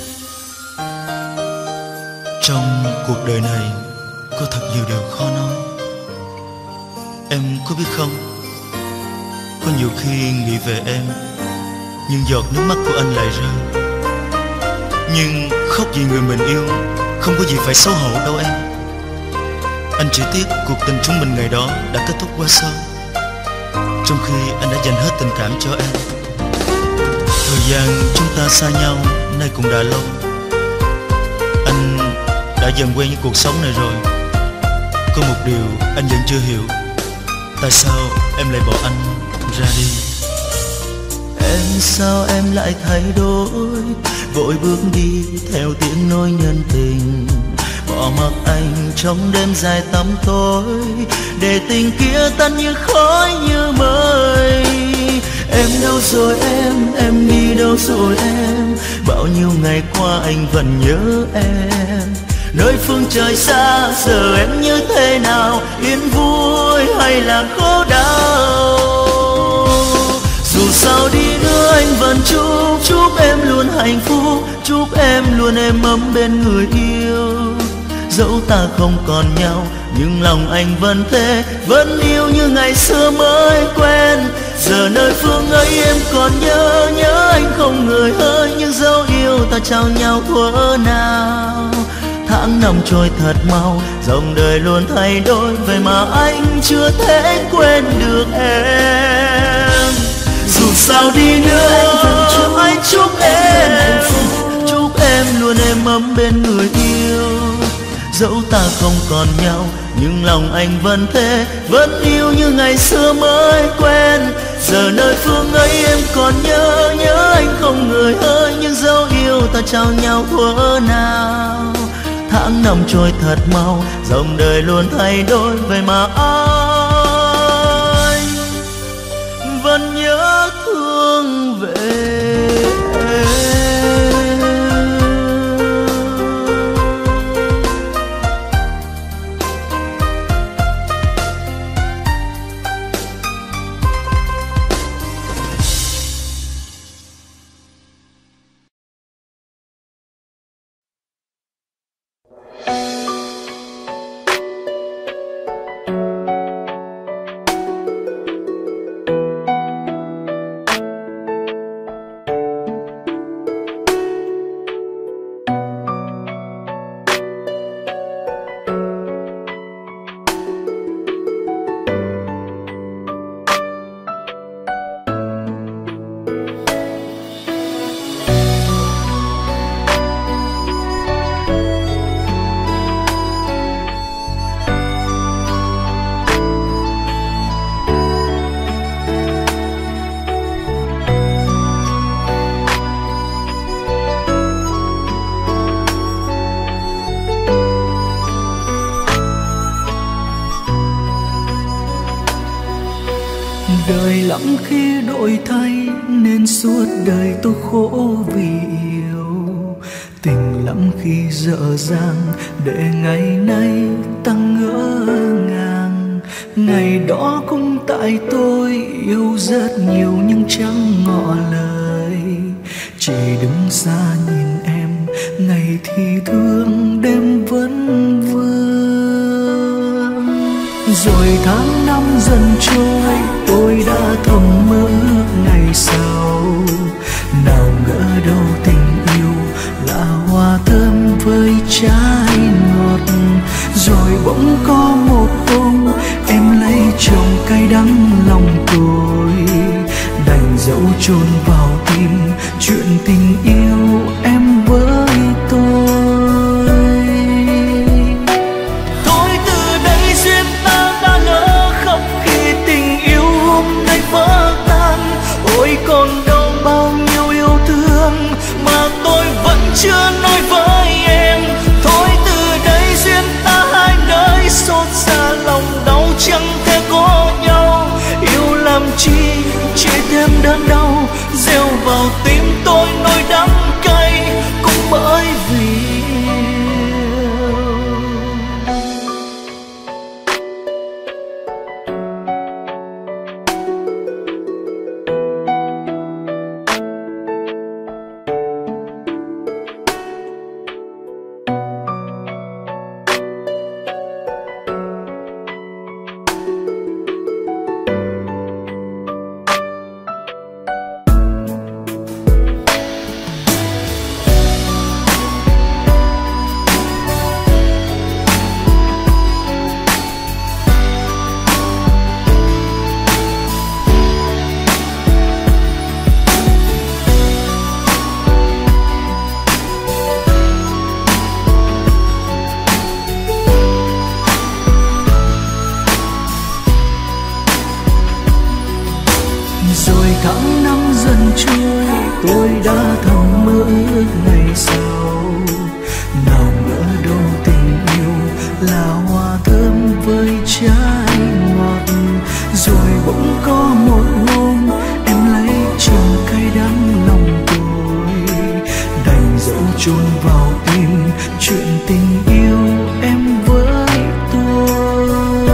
Trong cuộc đời này có thật nhiều điều khó nói. Em có biết không, có nhiều khi nghĩ về em, nhưng giọt nước mắt của anh lại rơi. Nhưng khóc vì người mình yêu không có gì phải xấu hổ đâu em. Anh chỉ tiếc cuộc tình chúng mình ngày đó đã kết thúc quá sớm, trong khi anh đã dành hết tình cảm cho em. Thời gian chúng ta xa nhau nay cũng đã lâu. Anh đã dần quen với cuộc sống này rồi. Có một điều anh vẫn chưa hiểu, tại sao em lại bỏ anh ra đi? Em sao em lại thay đổi, vội bước đi theo tiếng nói nhân tình. Bỏ mặc anh trong đêm dài tăm tối, để tình kia tan như khói như mây. Em đâu rồi em đi đâu rồi em? Bao nhiêu ngày qua anh vẫn nhớ em. Nơi phương trời xa giờ em như thế nào, yên vui hay là khổ đau? Dù sao đi nữa anh vẫn chúc em luôn hạnh phúc, chúc em luôn êm ấm bên người yêu. Dẫu ta không còn nhau nhưng lòng anh vẫn thế, vẫn yêu như ngày xưa mới quen. Giờ nơi phương ấy em còn nhớ anh không người ơi, nhưng dấu yêu ta trao nhau thuở nào. Tháng năm trôi thật mau, dòng đời luôn thay đổi, vậy mà anh chưa thể quên được em. Dù sao đi nữa anh chúc em luôn êm ấm bên người yêu. Dẫu ta không còn nhau nhưng lòng anh vẫn thế, vẫn yêu như ngày xưa mới quen. Giờ nơi phương ấy em còn nhớ anh không người ơi, nhưng dấu yêu ta trao nhau thuở nào. Tháng năm trôi thật mau, dòng đời luôn thay đổi, vậy mà anh vẫn nhớ thương về. Đời lắm khi đổi thay nên suốt đời tôi khổ vì yêu. Tình lắm khi dở dang để ngày nay ta ngỡ ngàng. Ngày đó cũng tại tôi yêu rất nhiều nhưng chẳng ngỏ lời. Chỉ đứng xa nhìn em, ngày thì thương đêm vẫn vương. Rồi tháng năm dần trôi, tôi đã thầm mơ ước ngày sau. Nào ngờ đâu tình yêu là hoa thơm với trái ngọt. Rồi bỗng có một hôm em lấy chồng cay đắng lòng tôi. Đành dẫu chôn vào tim chuyện tình yêu em với tôi. Thôi từ đây duyên ta đã lỡ khóc khi tình yêu hôm nay vỡ tan. Ôi còn đâu bao nhiêu yêu thương mà tôi vẫn chưa nói với em. Thôi từ đây duyên ta hai nơi xót xa lòng đau chẳng thể có nhau. Yêu làm chi chỉ thêm đớn đau, gieo vào tim tôi nỗi đắng cay cũng bởi vì tháng năm dần trôi, tôi đã thầm mơ ước ngày sau. Nào ngờ đâu tình yêu là hoa thơm với trái ngọt. Rồi bỗng có một hôm em lấy chồng cay đắng lòng tôi. Đành dẫu chôn vào tim chuyện tình yêu em với tôi.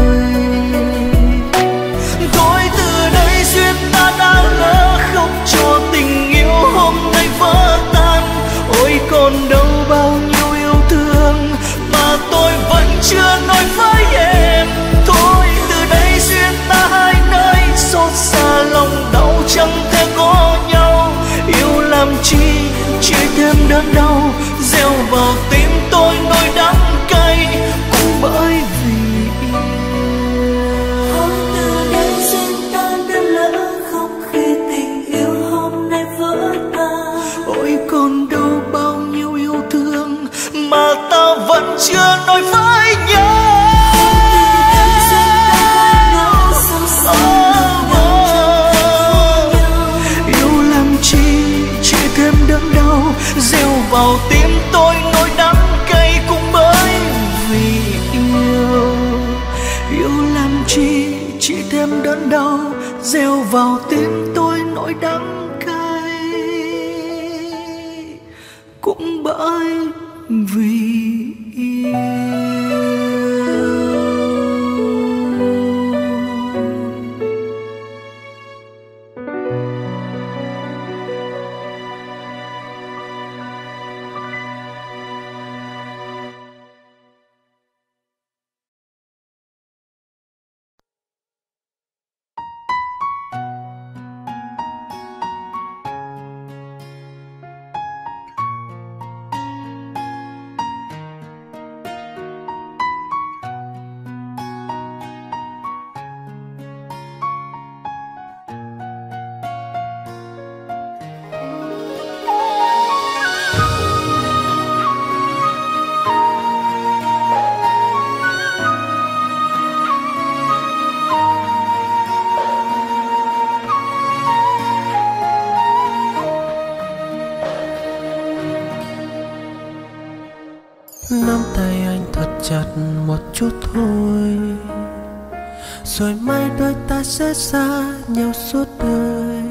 thôi từ đây duyên ta đã lỡ khóc cho tình yêu hôm nay vỡ tan. Ôi còn đâu bao nhiêu yêu thương mà tôi vẫn chưa nói với em. Thôi từ đây duyên ta hai nơi xót xa lòng đau chẳng thể có nhau. Yêu làm chi chỉ thêm đớn đau, gieo vào tim tôi nỗi đắng cay cũng bởi vì Thôi từ đây duyên ta đã lỡ khóc khi tình yêu hôm nay vỡ tan. ôi còn đâu bao nhiêu yêu thương mà ta vẫn chưa nói với nhau. Yêu làm chi chỉ thêm đớn đau, Gieo vào tim tôi nỗi đắng cay cũng bởi vì yêu làm chi chỉ thêm đớn đau, gieo vào tim nỗi đắng cay, cũng bởi vì yêu. Nắm tay anh thật chặt một chút thôi, rồi mai đôi ta sẽ xa nhau suốt đời.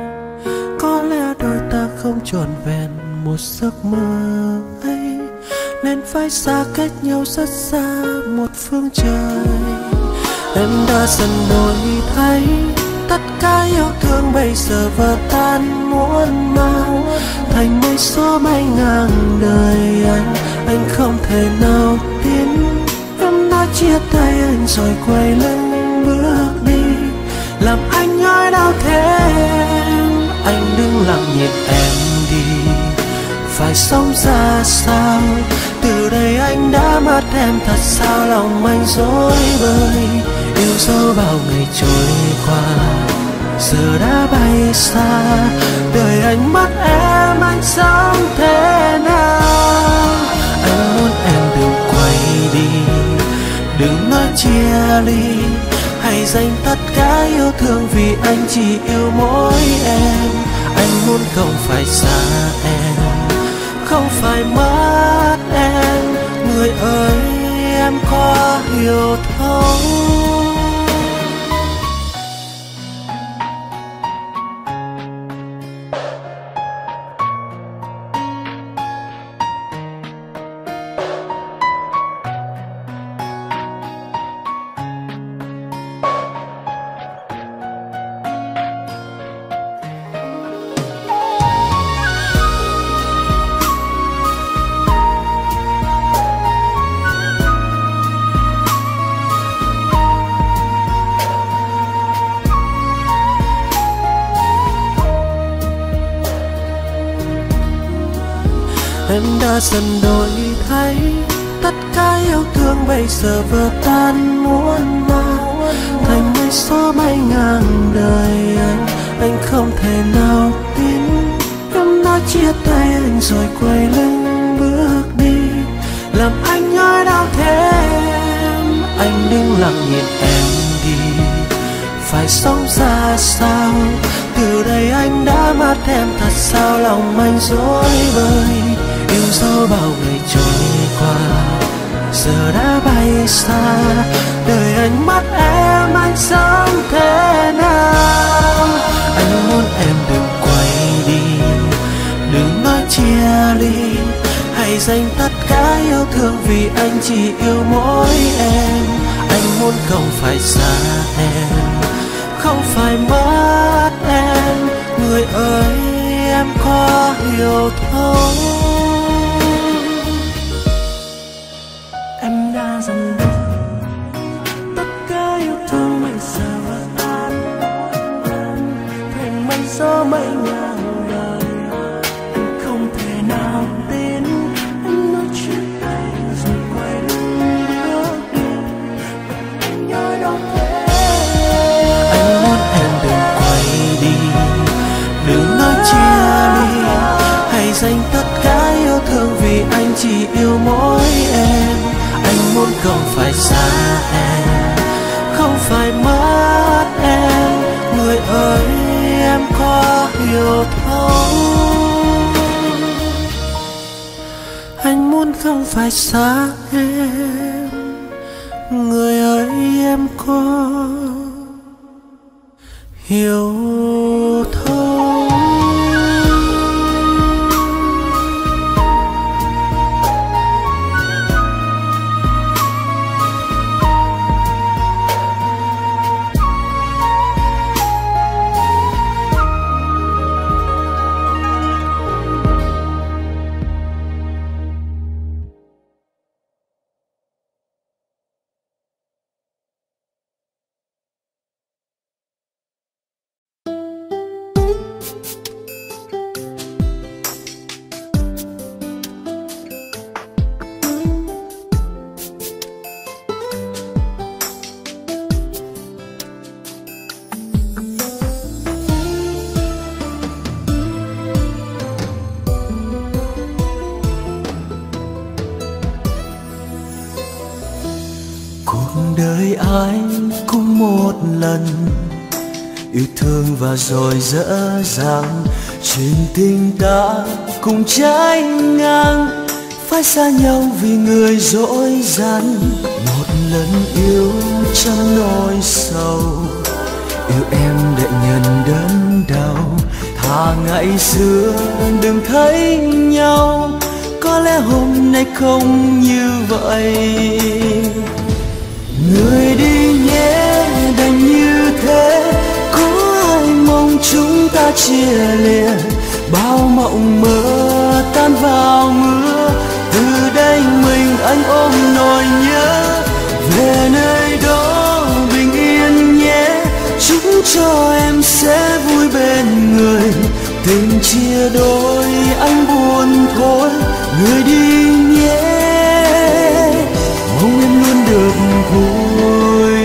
Có lẽ đôi ta không trọn vẹn một giấc mơ ấy, nên phải xa cách nhau rất xa một phương trời. Em đã dần đổi thay, tất cả yêu thương bây giờ vỡ tan muôn màu thành mây số bay ngang đời anh không thể nào tin. Em đã chia tay anh rồi quay lưng bước đi, làm anh ngỡ đau thế. Anh đứng lặng nhìn em đi, phải sống ra sao? Từ đây anh đã mất em thật sao? Lòng anh rối bời, yêu dấu bao ngày trôi qua, giờ đã bay xa. Đời anh mất em, anh sống thế nào? Anh muốn em đừng quay đi, đừng nói chia ly, hãy dành tất cả yêu thương vì anh chỉ yêu mỗi em. Anh muốn không phải xa em, không phải mất em. Người ơi em có hiểu không? Em đã dần đổi thay, tất cả yêu thương bây giờ vỡ tan muôn màu thành mây số bay ngang đời anh không thể nào tin. Em đã chia tay anh rồi quay lưng bước đi, làm anh ngỡ đau thế. Anh đứng lặng nhìn em đi, phải sống ra sao? Từ đây anh đã mất em thật sao? Lòng anh rối bời, yêu dấu bao ngày trôi qua, giờ đã bay xa. Đời anh mất em, anh sống thế nào? Anh muốn em đừng quay đi, đừng nói chia ly, hãy dành tất cả yêu thương vì anh chỉ yêu mỗi em. Anh muốn không phải xa em, không phải mất em. Người ơi em có hiểu không? Em đã dần đổi, tất cả yêu thương bây giờ vỡ tan thành mây gió mây ngang đời. Anh không thể nào tin, anh nói chuyện anh rồi quay lưng bước đi, anh nhớ đâu thế. Anh muốn em đừng quay đi, đừng nói chia ly, hãy dành tất cả yêu thương vì anh chỉ yêu mỗi em. Anh muốn không phải xa em, không phải mất em. Người ơi em có hiểu không? Anh muốn không phải xa em, người ơi em có hiểu không? đời ai cũng một lần yêu thương và rồi dở dàng, chuyện tình ta cùng trái ngang, phải xa nhau vì người dối gian. Một lần yêu trong nỗi sầu, yêu em để nhận đớn đau, thà ngày xưa đừng thấy nhau, có lẽ hôm nay không như vậy. Người đi nhé đành như thế, có ai mong chúng ta chia lìa, bao mộng mơ tan vào mưa. Từ đây mình anh ôm nỗi nhớ, về nơi đó bình yên nhé, chúc cho em sẽ vui bên người. Tình chia đôi anh buồn thôi, người đi nhé, mong em luôn được vui.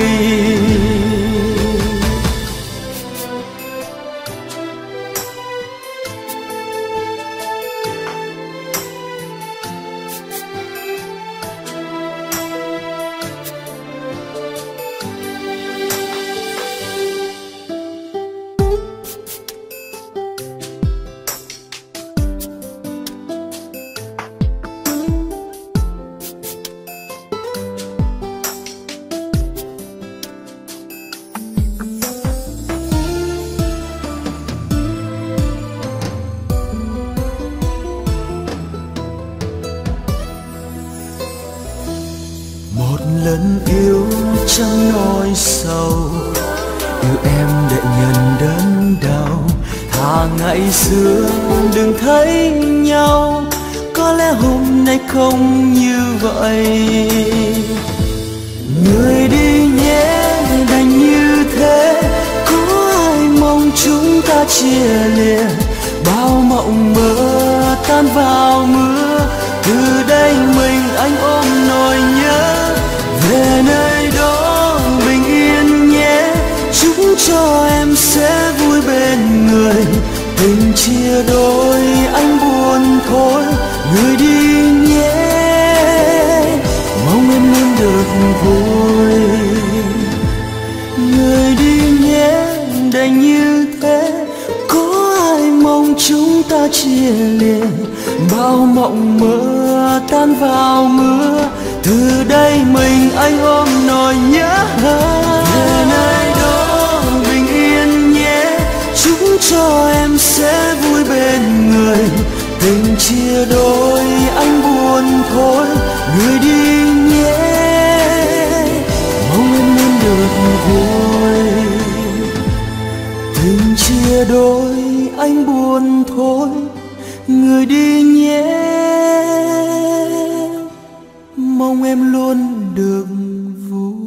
Lần yêu trong nỗi sầu, yêu em để nhận đớn đau, thà ngày xưa đừng thấy nhau, có lẽ hôm nay không như vậy. Người đi nhé đành như thế, có ai mong chúng ta chia lìa, bao mộng mơ tan vào mưa. Từ đây mình anh ôm nỗi nhớ, về nơi đó bình yên nhé, chúc cho em sẽ vui bên người. Tình chia đôi anh buồn thôi, người đi nhé, mong em luôn được vui. Người đi nhé đành như thế, có ai mong chúng ta chia lìa, bao mộng mơ tan vào mưa. Từ đây mình anh ôm nỗi nhớ, về nơi đó bình yên nhé, chúc cho em sẽ vui bên người. Tình chia đôi anh buồn thôi, người đi nhé, mong em luôn được vui. Tình chia đôi anh buồn thôi, người đi nhé, mong em luôn được vui.